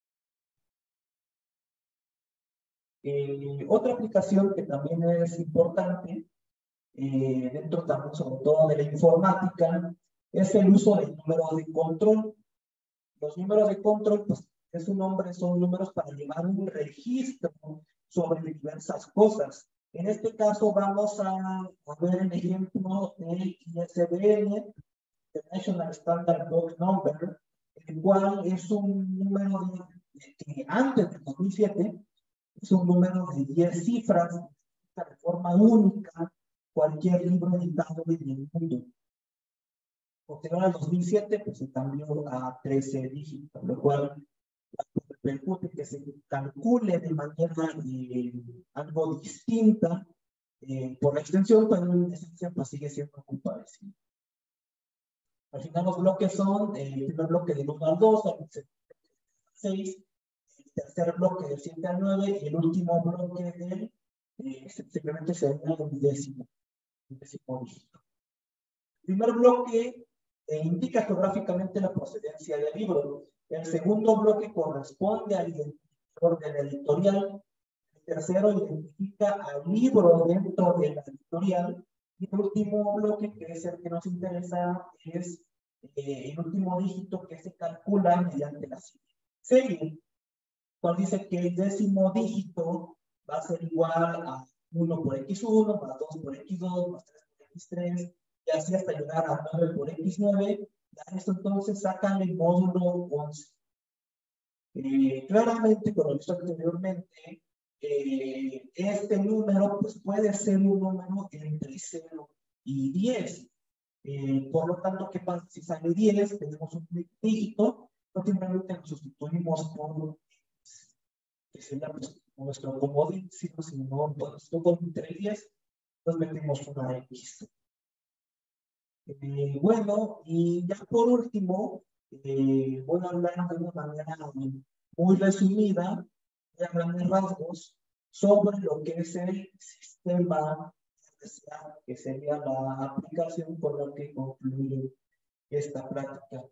Eh, otra aplicación que también es importante, eh, dentro también sobre todo de la informática, es el uso de números de control. Los números de control, pues, es un nombre, son números para llevar un registro sobre diversas cosas. En este caso vamos a, a ver el ejemplo del I S B N, International Standard Book Number, el cual es un número de, que antes del dos mil siete es un número de diez cifras, de forma única, cualquier libro editado en el mundo. Posterior al dos mil siete, pues se cambió a trece dígitos, lo cual repercute que se calcule de manera eh, algo distinta eh, por la extensión, pero en esencia pues sigue siendo muy parecido. Al final los bloques son eh, el primer bloque del uno al dos, el seis, el tercer bloque del siete al nueve y el último bloque del eh, simplemente se llama el décimo, el décimo dígito. El primer bloque eh, indica geográficamente la procedencia del libro. El segundo bloque corresponde al identificador del editorial. El tercero identifica al libro dentro de la editorial. Y el último bloque, que es el que nos interesa, es eh, el último dígito que se calcula mediante la serie, cual dice que el décimo dígito va a ser igual a uno por equis uno, más dos por equis dos, más tres por equis tres, y así hasta llegar a nueve por equis nueve. A esto entonces sacan el módulo once. Eh, claramente, como lo visto anteriormente, eh, este número pues, puede ser un número entre cero y diez. Eh, por lo tanto, ¿qué pasa si sale diez? Tenemos un dígito, no simplemente lo sustituimos por que sería pues, nuestro comodín, si no, si no, pues, con entre diez, nos metemos una X. Eh, bueno, y ya por último, eh, voy a hablar de una manera muy resumida, de grandes rasgos, sobre lo que es el sistema, que sería la aplicación por la que concluye esta práctica.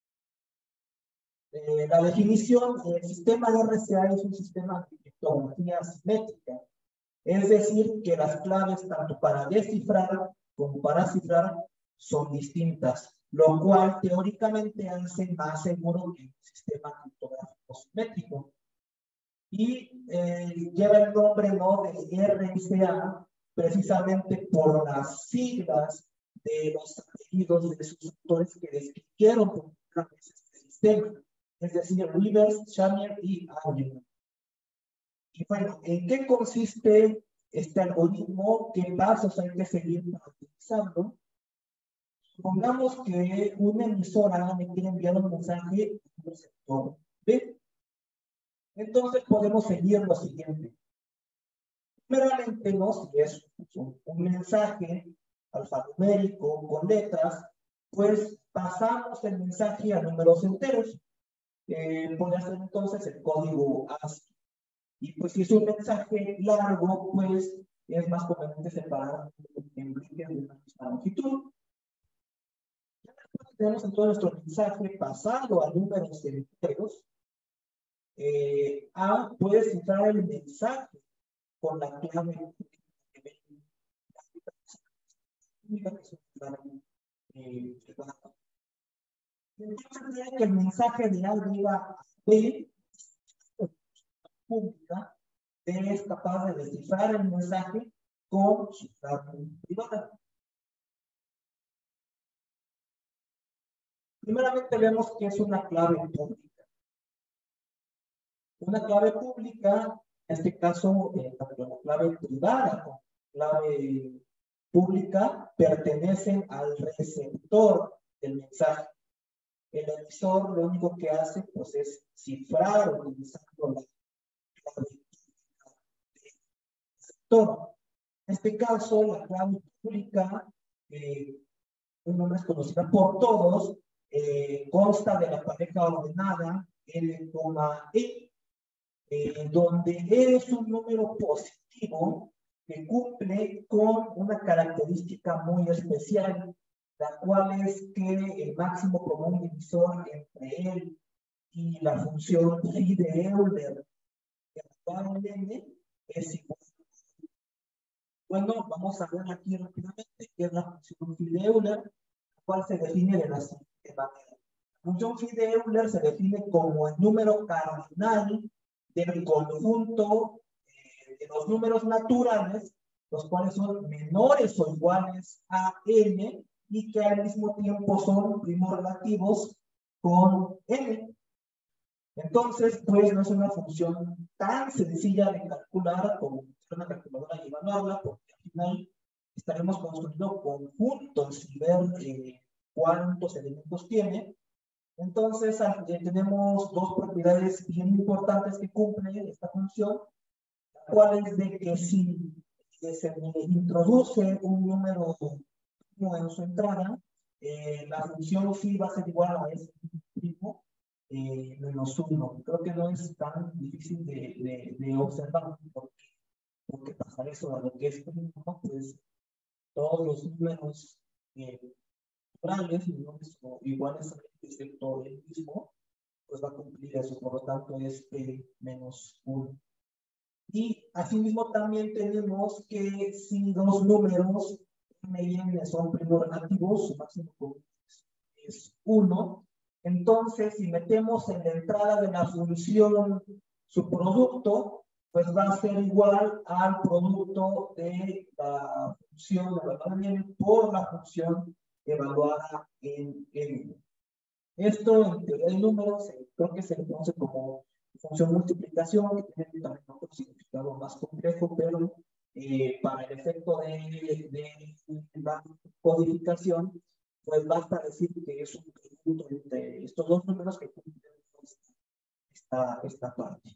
Eh, la definición, el sistema de R C A es un sistema de criptografía simétrica, es decir, que las claves tanto para descifrar como para cifrar son distintas, lo cual teóricamente hace más seguro que un sistema criptográfico simétrico. Y eh, lleva el nombre, ¿no?, de R C A precisamente por las siglas de los apellidos de sus autores que describieron por este sistema, es decir, Rivers, Shamir y Allen. Y bueno, ¿en qué consiste este algoritmo? ¿Qué pasos hay que seguir para utilizarlo? Supongamos que una emisora me quiere enviar un mensaje al sector B. Entonces podemos seguir lo siguiente. Primeramente, ¿no?, si es un, un mensaje alfanumérico con letras, pues pasamos el mensaje a números enteros. Eh, podría ser entonces el código ASCII. Y pues si es un mensaje largo, pues es más conveniente separar en bloques de una misma longitud. Ya después tenemos entonces nuestro mensaje pasado a números enteros. Eh, A puede cifrar el mensaje con la clave eh, entonces que el mensaje de A llega a B pública, D es capaz de descifrar el mensaje con su clave privada. Primeramente vemos que es una clave pública. Una clave pública, en este caso, eh, tanto la clave privada como la clave pública pertenecen al receptor del mensaje. El emisor lo único que hace pues, es cifrar utilizando la clave del receptor. En este caso, la clave pública, eh, un nombre es conocida por todos, eh, consta de la pareja ordenada L, E, eh, donde E es un número positivo que cumple con una característica muy especial, la cual es que el máximo común divisor entre él y la función phi de Euler, que actual n, es igual. Bueno, vamos a ver aquí rápidamente qué es la función phi de Euler, la cual se define de la siguiente manera. La función phi de Euler se define como el número cardinal del conjunto eh, de los números naturales, los cuales son menores o iguales a n y que al mismo tiempo son primos relativos con n. Entonces, pues no es una función tan sencilla de calcular como una calculadora y evaluarla, porque al final estaremos construyendo conjuntos y ver eh, cuántos elementos tiene. Entonces, eh, tenemos dos propiedades bien importantes que cumple esta función, la cual es de que si se introduce un número en su entrada, eh, la función phi va a ser igual a S primo eh, menos uno. Creo que no es tan difícil de, de, de observar, porque, porque pasar eso a lo que es primo, ¿no? Pues todos los números eh, naturales, números iguales a excepto el mismo, pues va a cumplir eso, por lo tanto es P menos uno. Y asimismo también tenemos que si dos números M y N son primos relativos, su máximo común es uno, entonces si metemos en la entrada de la función su producto, pues va a ser igual al producto de la función evaluada en N por la función evaluada en N. Esto en teoría de números creo que se conoce como función multiplicación, que tiene también otro significado más complejo, pero eh, para el efecto de, de, de la codificación, pues basta decir que es un conjunto entre estos dos números que cumplen esta, esta parte.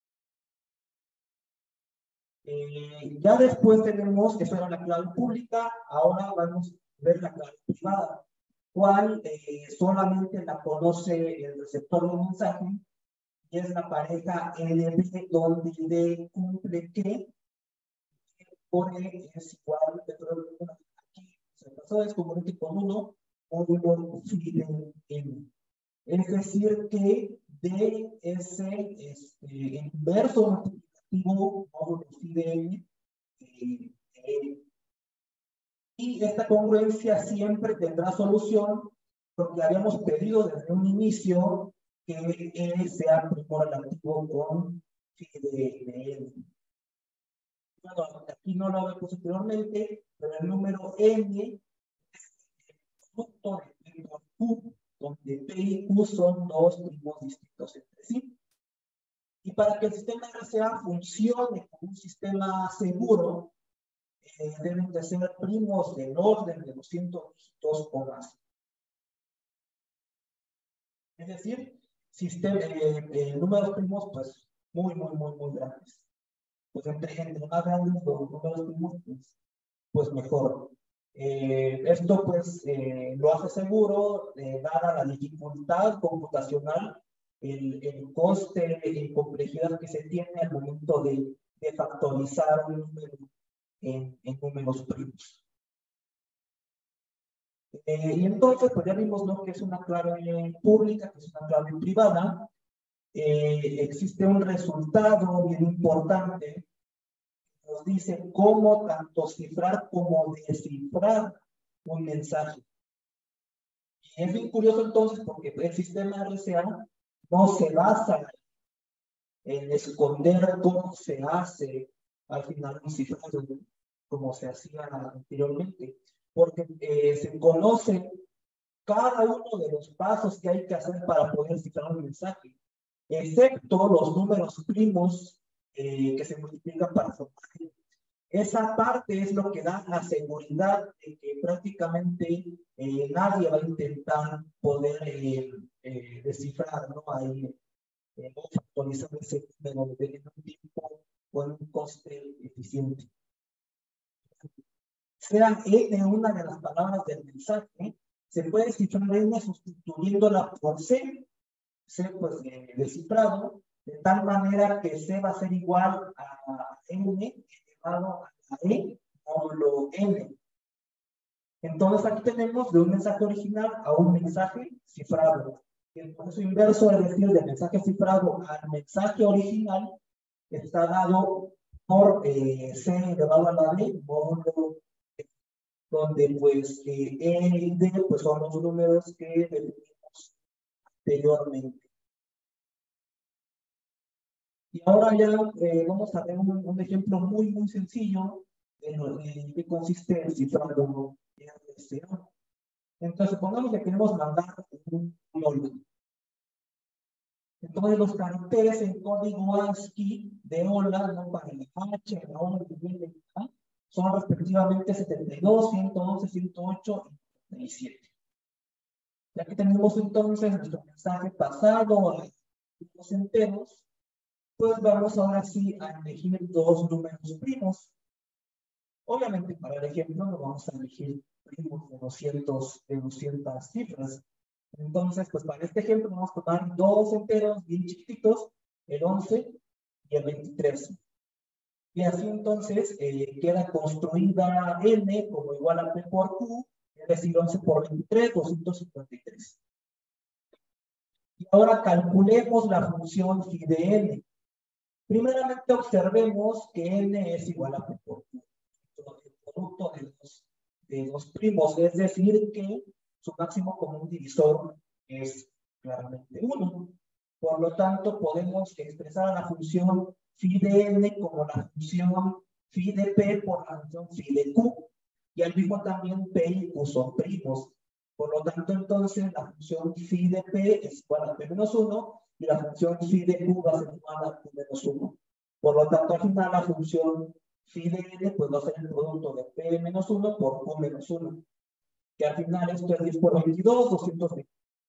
Eh, ya después tenemos, eso era la clave pública, ahora vamos a ver la clave privada, cual eh, solamente la conoce el receptor de mensaje, y es la pareja L B, donde D cumple que por E es igual, aquí se pasó, es congruente con uno, módulo phi de M. Es decir, que D es el este, inverso multiplicativo módulo phi de M. Eh, eh, y esta congruencia siempre tendrá solución, porque habíamos pedido desde un inicio que E sea primo relativo con phi de, de N. Bueno, aquí no lo había puesto anteriormente, pero el número N es el producto de P por Q, donde P y Q son dos primos distintos entre sí. Y para que el sistema R C A funcione como un sistema seguro, eh, deben de ser primos del orden de doscientos dígitos o más. Es decir, sistema, eh, eh, números primos, pues, muy, muy, muy, muy grandes. Pues entre, entre más grandes los números primos, pues, pues mejor. Eh, esto, pues, eh, lo hace seguro, eh, dada la dificultad computacional, el, el coste y complejidad que se tiene al momento de, de factorizar un número en, en números primos. Eh, y entonces, pues ya vimos lo que es una clave pública, que es una clave privada. Eh, existe un resultado bien importante, nos dice cómo tanto cifrar como descifrar un mensaje. Y es bien curioso entonces porque el sistema R C A no se basa en esconder cómo se hace al final un cifrado, como se hacía anteriormente, porque eh, se conoce cada uno de los pasos que hay que hacer para poder cifrar un mensaje, excepto los números primos eh, que se multiplican para formar. Esa parte es lo que da la seguridad de que prácticamente eh, nadie va a intentar poder eh, eh, descifrar, ¿no? Ahí, eh, o actualizar ese número en un tiempo o en un coste eficiente. Sea N una de las palabras del mensaje, se puede cifrar N sustituyéndola por C, C pues eh, descifrado, de tal manera que C va a ser igual a N elevado a E módulo N. Entonces aquí tenemos de un mensaje original a un mensaje cifrado. El proceso inverso, es decir, del mensaje cifrado al mensaje original, está dado por eh, C elevado a la D módulo E, donde pues eh, E y D pues, son los números que definimos anteriormente. Y ahora ya eh, vamos a ver un, un ejemplo muy, muy sencillo en, en qué consiste el cifrado R C A. Entonces, supongamos que queremos mandar un log. Entonces, los caracteres en código ASCII de hola, ¿no? Para el H, la O, el L, son respectivamente setenta y dos, ciento once, ciento ocho y treinta y siete. Ya que tenemos entonces nuestro mensaje pasado a los enteros, pues vamos ahora sí a elegir dos números primos. Obviamente, para el ejemplo, no vamos a elegir primos de doscientos, de doscientas cifras. Entonces, pues para este ejemplo vamos a tomar dos enteros bien chiquititos, el once y el veintitrés. Y así entonces eh, queda construida n como igual a p por q, es decir, once por veintitrés, doscientos cincuenta y tres. Y ahora calculemos la función phi de n. Primeramente observemos que n es igual a p por q, el producto de los, de los primos, es decir, que su máximo común divisor es claramente uno. Por lo tanto, podemos expresar a la función phi de n como la función phi de p por la función phi de q. Y al mismo también p y q son primos. Por lo tanto, entonces, la función phi de p es igual a p menos uno y la función phi de q va a ser igual a q menos uno. Por lo tanto, al final, la función phi de n pues va a ser el producto de p menos uno por q menos uno. Que al final esto es diez por veintidós, doscientos veinte.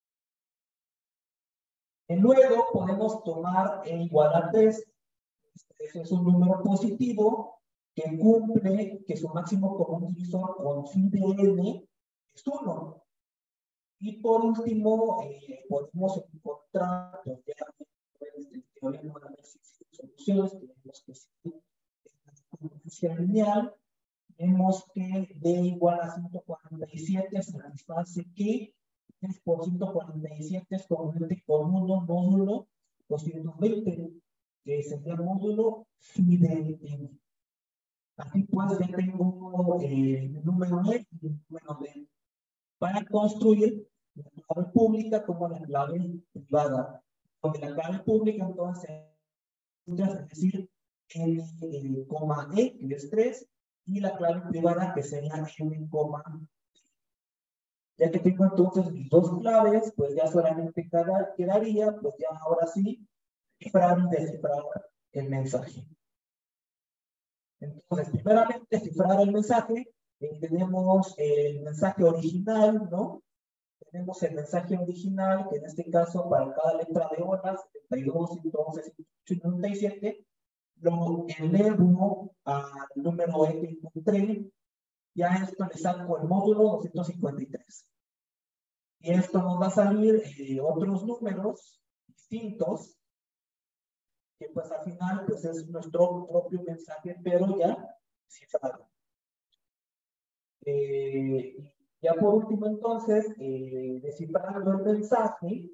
Y luego podemos tomar e igual a tres. Este es un número positivo que cumple que su máximo común divisor con phi de n es uno. Y por último, eh, podemos encontrar, pues ya el teorema de ver si existen soluciones, tenemos que sí, la potencia lineal, vemos que d igual a ciento cuarenta y siete satisface que tres por ciento cuarenta y siete es congruente con uno módulo doscientos veinte, que sería módulo phi de n. Así pues, ya tengo eh, el número e y el número d para construir la clave pública como la clave privada. Donde la clave pública entonces es decir, n, eh, coma e, que es tres, y la clave privada que sería n, coma. Ya que tengo entonces mis dos claves, pues ya solamente cada, quedaría, pues ya ahora sí, cifrar y descifrar el mensaje. Entonces, primeramente, cifrar el mensaje, eh, tenemos el mensaje original, ¿no? Tenemos el mensaje original, que en este caso, para cada letra de horas, setenta y dos, ciento once, ciento noventa y siete, lo elevo al número e que encontré, y a esto le saco el módulo doscientos cincuenta y tres. Y esto nos va a salir eh, otros números distintos, que pues al final pues es nuestro propio mensaje, pero ya cifrado. Eh, ya por último entonces, eh, descifrando el mensaje,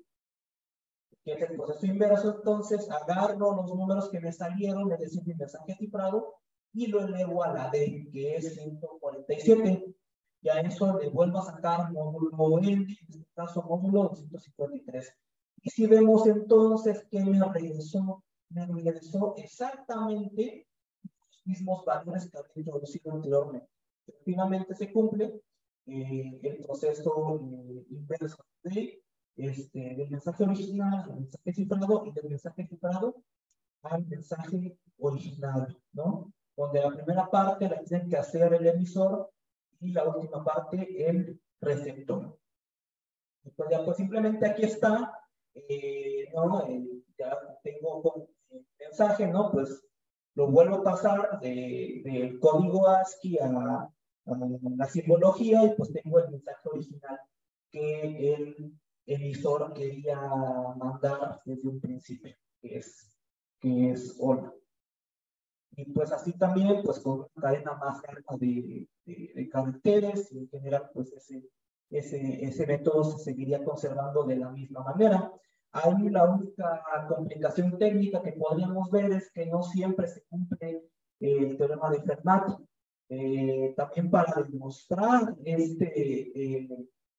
que es el proceso inverso, entonces agarro los números que me salieron, es decir, mi mensaje cifrado, y lo elevo a la D, que es ciento cuarenta y siete. Y a eso le vuelvo a sacar módulo N, en este caso módulo doscientos cincuenta y tres. Y si vemos entonces que me regresó, me regresó exactamente los mismos valores que había introducido anteriormente. Efectivamente se cumple eh, el proceso eh, inverso de este, del mensaje original al mensaje cifrado y del mensaje cifrado al mensaje original, ¿no? Donde la primera parte la tiene que hacer el emisor y la última parte el receptor. Entonces, ya, pues simplemente aquí está, eh, ¿no? Eh, ya tengo el mensaje, ¿no? Pues lo vuelvo a pasar del de código ASCII a, a la simbología y pues tengo el mensaje original que el emisor quería mandar desde un principio, que es, que es hola. Y pues así también, pues con una cadena más larga de, de, de caracteres, y en general, pues ese, ese, ese método se seguiría conservando de la misma manera. Ahí la única complicación técnica que podríamos ver es que no siempre se cumple el teorema de Fermat. Eh, también para demostrar este, eh,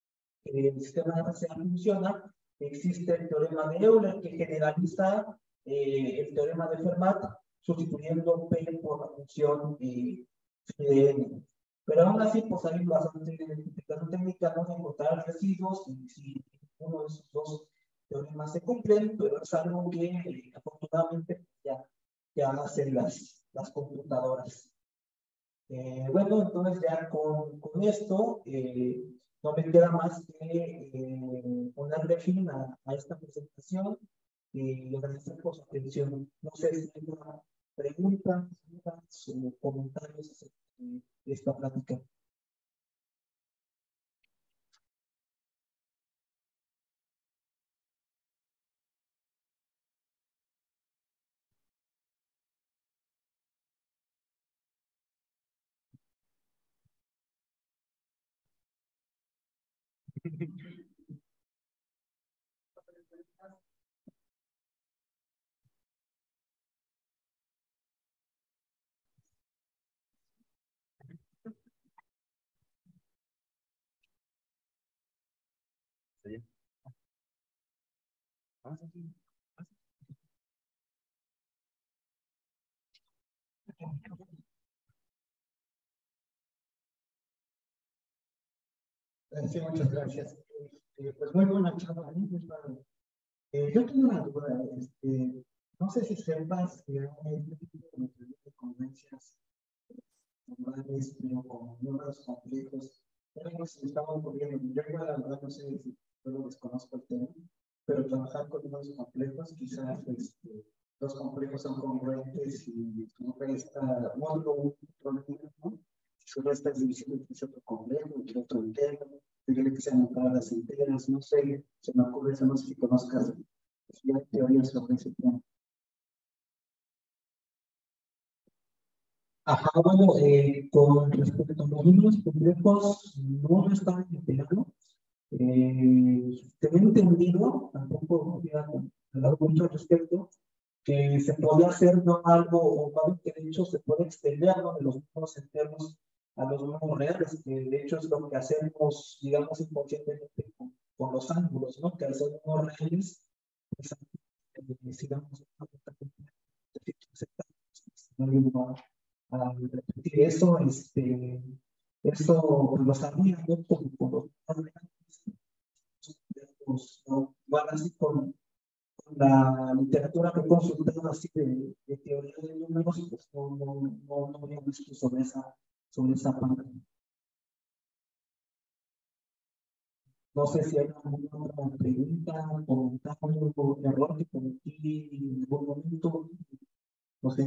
el sistema de R C A funciona, existe el teorema de Euler que generaliza eh, el teorema de Fermat sustituyendo P por la función eh, de N. Pero aún así, pues hay bastante identificación técnica, no encontrar residuos y si uno de esos dos teoremas se cumplen, pero es algo que eh, afortunadamente ya, ya hacen las, las computadoras. Eh, bueno, entonces ya con, con esto eh, no me queda más que eh, ponerle fin a, a esta presentación y agradecer por su atención. No sé si hay alguna pregunta, dudas o comentarios. eh, esta plática. Sí, muchas gracias. Eh, pues muy buena charla. Eh, yo tengo una duda. Este, no sé si sepas que hay un tipo de convencias normales, pero con números complejos. Pero no se me estaba ocurriendo. Yo igual, la verdad, no sé si yo desconozco el tema, pero trabajar con números complejos, quizás este, los complejos son congruentes y no resta módulo un problema, ¿no? Si resta es división entre otro complejo y otro entero, tiene que sean todas las enteras, no sé, se me ocurre eso, no sé si conozcas si hay teorías sobre ese tema. Ajá, bueno, eh, con respecto a los números complejos, no lo estaba investigando. Eh, tenía entendido, tampoco había hablado mucho al respecto, que se puede hacer ¿no? algo, o algo que de hecho se puede extender ¿no? de los números enteros a los números reales, que de hecho es lo que hacemos, digamos, inconscientemente con, con los ángulos, ¿no? Que al ser números reales, pues, eh, sigamos a repetir eso, este, eso pues, lo sabía, ¿no? Por, por los números reales, ¿no? Igual así con la literatura que he consultado así de, de teoría de números, pues no, no, no, no había visto sobre esa, sobre esa parte. No sé si hay alguna otra pregunta, comentario o error que cometí en algún momento, no sé.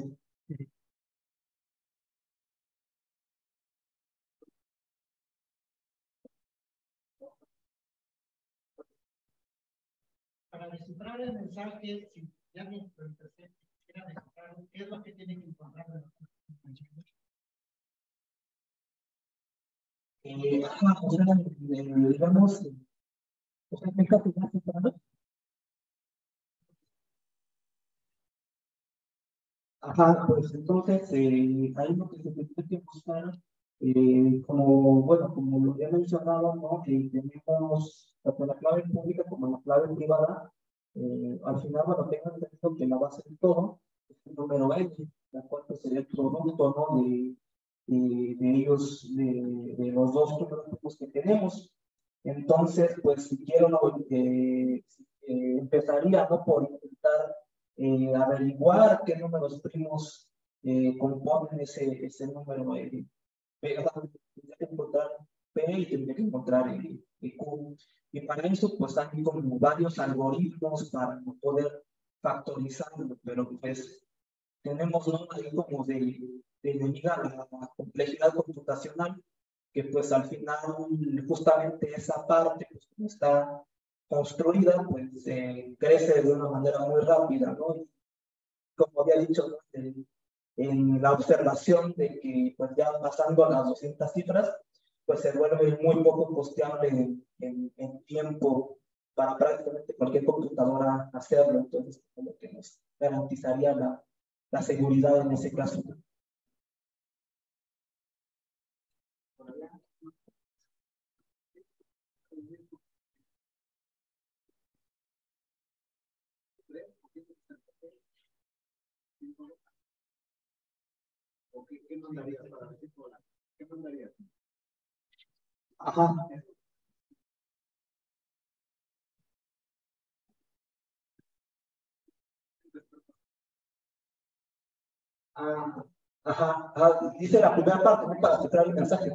Para descifrar el mensaje, si ya me empecé, quiera descifrar, ¿qué es lo que tiene que encontrar en la canción? Eh, ah, o sea, eh, digamos, o sea, me capturaste para ajá, pues entonces eh, ahí lo que se tiene que buscar, eh, como, bueno, como lo ya mencionaba, ¿no? Que tenemos tanto la clave pública como la clave privada, eh, al final, bueno, tengo entendido que la base de todo es el número N, la cual pues, sería el producto, ¿no? De, de, de ellos, de, de los dos números que tenemos. Entonces, pues si quiero, ¿no? eh, eh, empezaría, ¿no? Por intentar eh, averiguar qué números primos eh, componen ese, ese número. Eh, P, tendría que encontrar P y tendría que encontrar el, el Q. Y para eso, pues hay como varios algoritmos para poder factorizarlo, pero pues tenemos ¿no? ahí como de, de enemiga la, la complejidad computacional, que pues al final justamente esa parte pues, como está construida, pues eh, crece de una manera muy rápida, ¿no? Y como había dicho, ¿no? en, en la observación de que pues ya pasando a las doscientas cifras, pues se vuelve muy poco costeable en, en, en tiempo para prácticamente cualquier computadora hacerlo, entonces como que nos garantizaría la, la seguridad en ese caso. ¿Qué mandarías para decir ¿Qué mandarías? Ajá. Ah, ajá, ajá. Dice la primera parte, ¿no? Para filtrar el mensaje.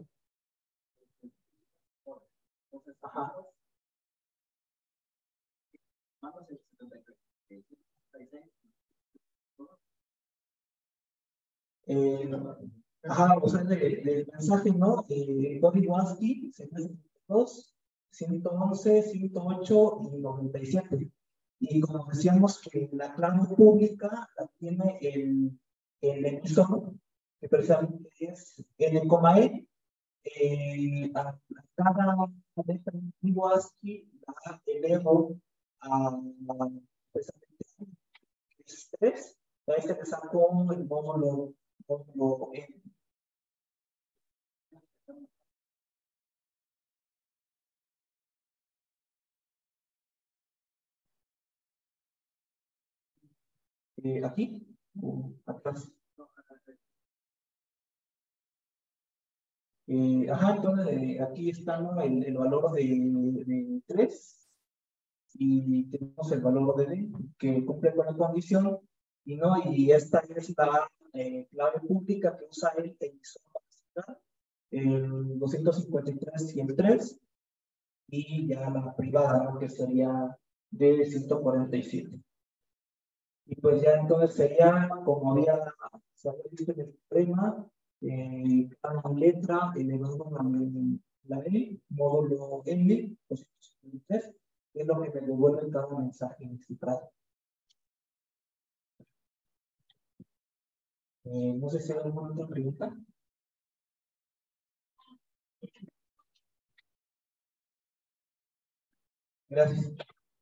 Ajá. Eh, Ajá, o sea, del de mensaje, ¿no? Eh, código ASCII, setecientos dos, ciento once, ciento ocho y noventa y siete. Y como decíamos que la clave pública la tiene el, el emisor, que precisamente es N, E, eh, a, a cada letra de código ASCII la elevo a, a precisamente tres, a este le saco el módulo, módulo N. Eh, aquí, o atrás. Eh, ajá, entonces eh, aquí está, ¿no? el, el valor de, de tres y tenemos el valor de D que cumple con la condición y no, y esta es la eh, clave pública que usa el emisor para el doscientos cincuenta y tres y el tres y ya la privada, ¿no? Que sería de ciento cuarenta y siete. Y pues ya entonces sería, como había, se había visto en el tema, eh, cada letra elevado a la L, módulo N, doscientos cincuenta y tres, que es lo que me devuelve cada mensaje cifrado. Eh, no sé si hay alguna otra pregunta. Gracias.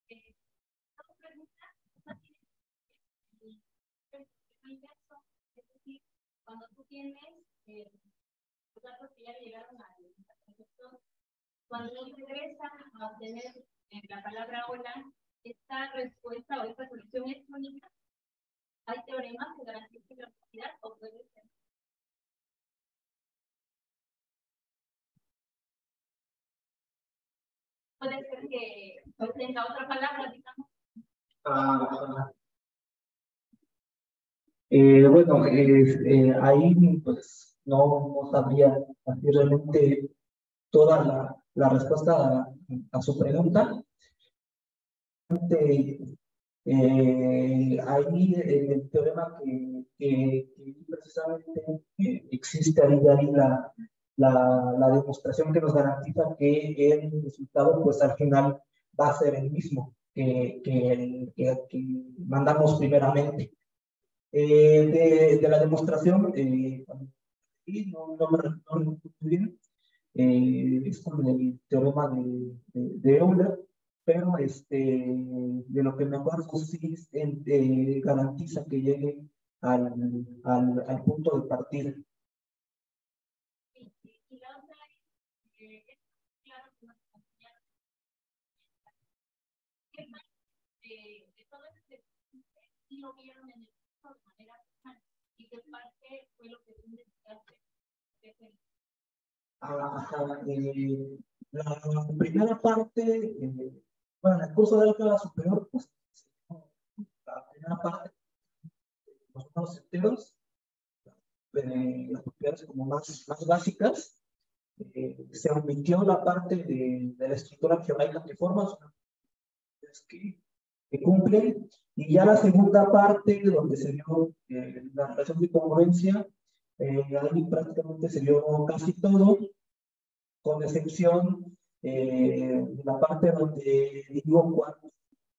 Cuando tú tienes eh, los datos que ya llegaron a la receptor, cuando regresa a obtener eh, la palabra hola, esta respuesta o esta solución es única. ¿Hay teoremas que garanticen la unicidad o puede ser? Puede ser que obtenga otra palabra, digamos. Ah, eh, bueno, eh, eh, ahí pues no, no sabía así realmente toda la, la respuesta a, a su pregunta. Eh, ahí en el teorema que, que, que precisamente eh, existe ahí, ahí la, la, la demostración que nos garantiza que el resultado pues al final va a ser el mismo que, que el que, que mandamos primeramente. Eh, de, de la demostración, eh, y no, no me recuerdo muy bien, eh, es con el teorema de, de, de Euler, pero este, de lo que me acuerdo sí eh, garantiza que llegue al, al, al punto de partida. Y, y, y la otra es, eh, es claro que nos enseñaron que de, de todo este sí lo vieron en el curso de manera personal y que parte fue lo que tú necesitaste. Ajá, eh, la primera parte, eh, bueno, en el curso de álgebra superior, pues, la primera parte, los números enteros, eh, las propiedades como más, más básicas, eh, se omitió la parte de, de la estructura geométrica que forma, que, que cumplen, y ya la segunda parte, donde se dio eh, la relación de congruencia, eh, ahí prácticamente se dio casi todo, con excepción eh, de la parte donde digo cuánto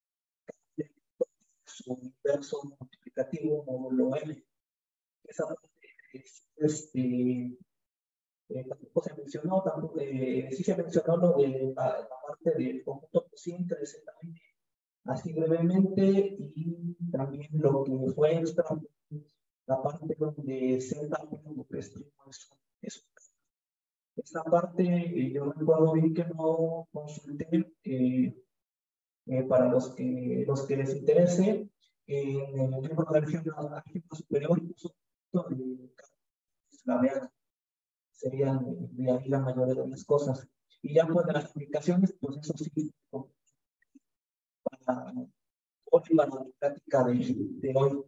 su inverso multiplicativo módulo M. Esa parte es, este, eh, tampoco se mencionó, tampoco, eh, sí se mencionó lo de la, la parte del conjunto cociente de Z M así brevemente y también lo que fue extra, la parte donde Z es, es esta parte eh, yo recuerdo bien que no consulté eh, eh, para los que, los que les interese en el libro de álgebra álgebra superior de la vean serían de ahí la mayoría de las cosas y ya pues de las aplicaciones pues eso sí para hoy para la práctica de, de hoy.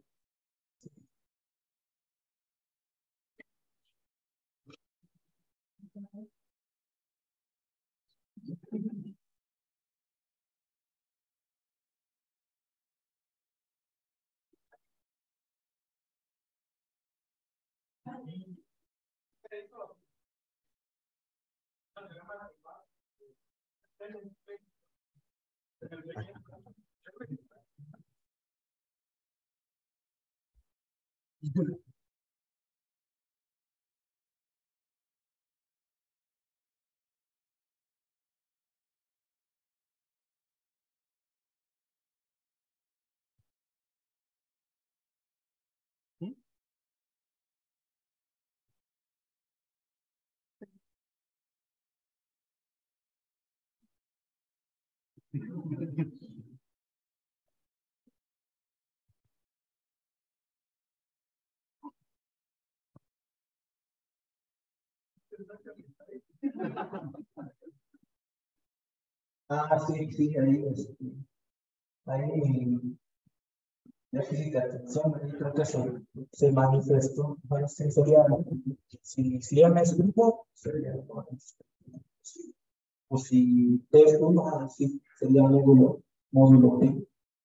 Ah, sí, sí, ahí, este, ahí, déficit de atención, ahí creo que se, se manifestó. Bueno, sí, sería, si, si M es grupo, sería, sí. O si T es uno, ah, sí, sería módulo, módulo T.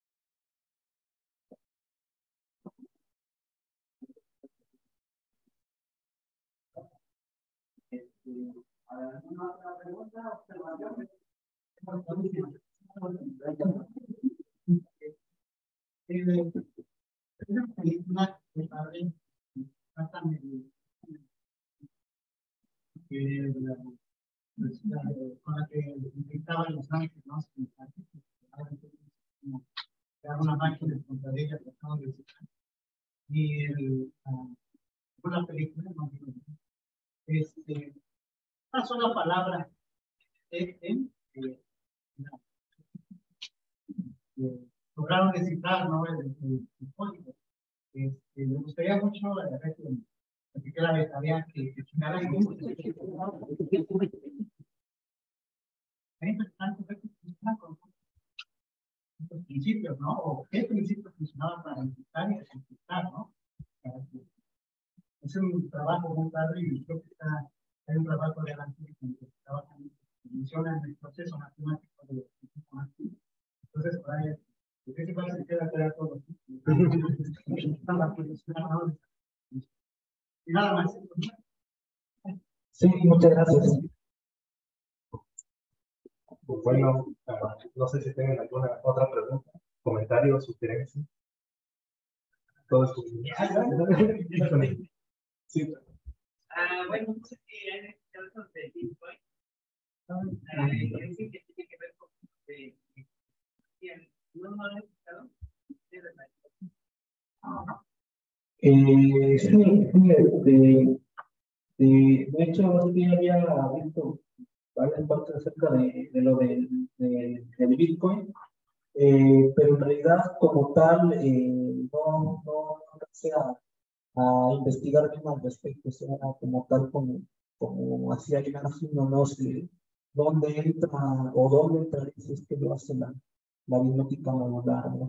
¿Alguna otra pregunta, observación? Una película que padre trata de que con la que intentaban los ángeles, ¿no? Era una máquina contra ella tratando de visitar. Y el, uh, una película, no digo, este, una sola palabra, en, eh, eh, lograron descifrar, ¿no? El, el, el código. Este, me gustaría mucho la verdad que que la tarea que que chingara y estos principios, ¿no? O qué principios funcionaban para identificar y identificar, ¿no? Es un trabajo muy padre y creo que está, hay un trabajo adelante que trabaja, menciona en el proceso matemático de información. Entonces, por ahí, ¿qué se puede hacer a todos? Y nada más. Sí, muchas gracias. Pues bueno, uh, no sé si tienen alguna otra pregunta, comentario, sugerencia. Todo esto. Sí. Ah, bueno, no sé si han escuchado sobre Bitcoin. Ah, dicen que tiene que ver con de, ¿no lo han escuchado? Eh, sí, sí, de, de, de hecho, sí había visto varias partes acerca de, de lo de, de, del Bitcoin, eh, pero en realidad como tal eh, no, no, no empecé a, a investigar bien al respecto, o sea, como tal como, como hacía yo imagino, no sé dónde entra o dónde entra si es que lo hace la, la biblioteca modular, ¿no?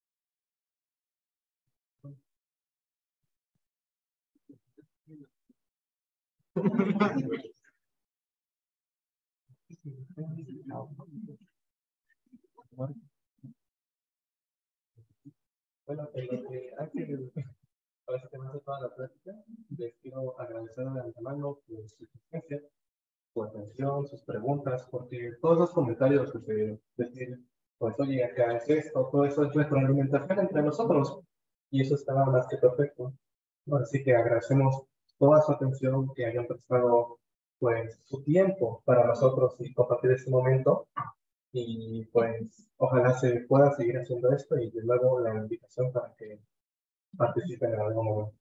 Bueno, en lo que Ángel parece que me hace toda la plática, les quiero agradecer de antemano por su presencia, su atención, sus preguntas, porque todos los comentarios que se deciden, pues oye, acá es esto, todo eso es retroalimentación entre nosotros, y eso estaba más que perfecto. Así que agradecemos toda su atención, que hayan prestado pues su tiempo para nosotros y compartir este momento. Y pues ojalá se pueda seguir haciendo esto y de luego la invitación para que participen en algún momento.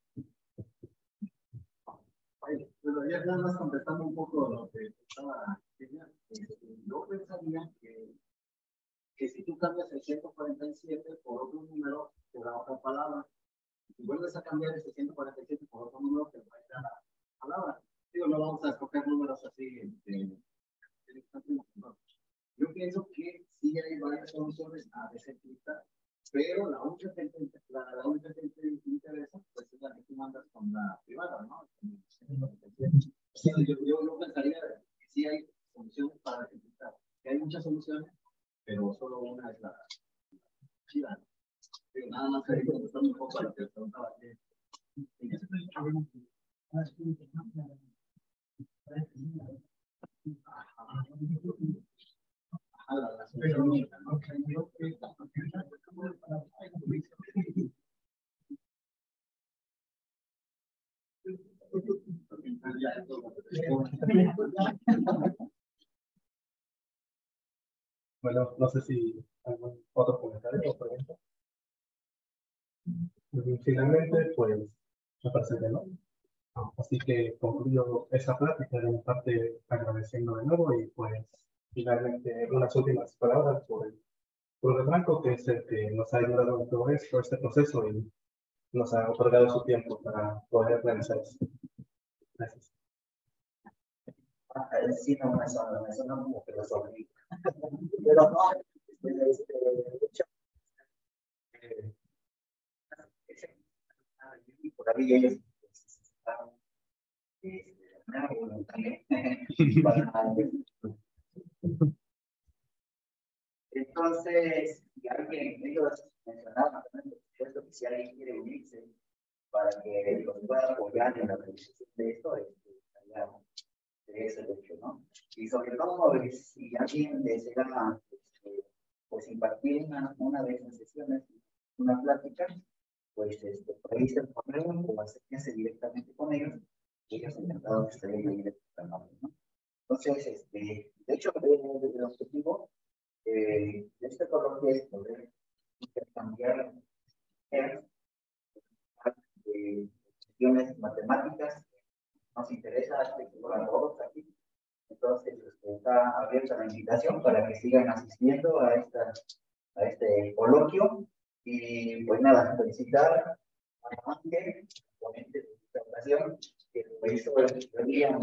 Pero ya nada más contestando un poco lo que estaba diciendo, yo pensaría que, que si tú cambias el ciento cuarenta y siete por otro número, te da otra palabra. Si vuelves a cambiar ese ciento cuarenta y siete por otro número, te va a dar la palabra. Digo, no vamos a escoger números así de, de, no. Yo pienso que sí hay varias soluciones a desencriptar, pero la única que la, la única que te interesa pues es la que tú mandas con la privada, ¿no? Sí, yo, yo, yo pensaría que sí hay soluciones para desencriptar, que hay muchas soluciones, pero solo una es la chida. Pero nada más ahí contestando un poco a lo que preguntaba. Bueno, no sé si algún otro comentario o pregunta. Finalmente, pues, me parece que no. Así que concluyo esa plática de mi parte agradeciendo de nuevo y pues finalmente unas últimas palabras por el profesor Franco, que es el que nos ha ayudado en todo esto, este proceso y nos ha otorgado su tiempo para poder realizar esto. Gracias. Sí, no me suena, me suena como que lo sobre. Pero no, este, de hecho, eh, por ahí ellos están, entonces, si alguien, ellos mencionaban, ¿no? Si alguien quiere unirse para que los pueda apoyar en la realización de esto, estaría de ese hecho, ¿no? Y sobre todo, si alguien desea este, pues impartir una, una de esas sesiones, una plática, pues este, por ahí se correo o acérquense directamente con ellos, y ellos encantados estarían ahí de puta madre, ¿no? Entonces, este, de hecho, el, el objetivo eh, de este coloquio es poder intercambiar ideas de cuestiones matemáticas. Nos interesa a todos aquí. Entonces, este, está abierta la invitación para que sigan asistiendo a, esta, a este coloquio. Y pues nada, felicitar a Ángel, ponente de esta ocasión, que lo hizo el día.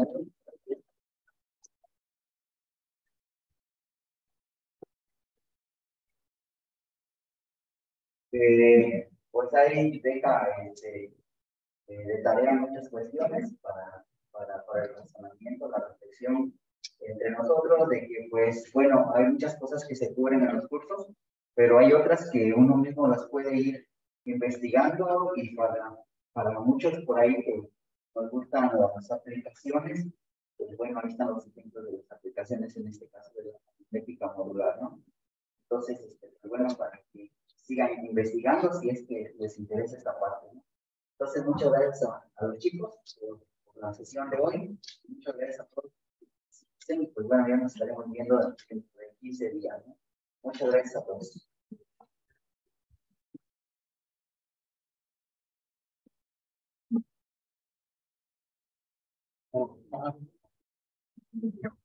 Eh, pues ahí deja este, eh, de tarea muchas cuestiones para, para, para el razonamiento, la reflexión entre nosotros, de que pues bueno, hay muchas cosas que se cubren en los cursos, pero hay otras que uno mismo las puede ir investigando y para, para muchos por ahí que nos gustan las aplicaciones, pues bueno, ahí están los ejemplos de las aplicaciones, en este caso de la aritmética modular, ¿no? Entonces, este, pues bueno, para que sigan investigando si es que les interesa esta parte, ¿no? Entonces, muchas gracias a, a los chicos por, por la sesión de hoy. Muchas gracias a todos. Sí, pues bueno, ya nos estaremos viendo dentro de quince días, ¿no? Muchas gracias a todos. Oh,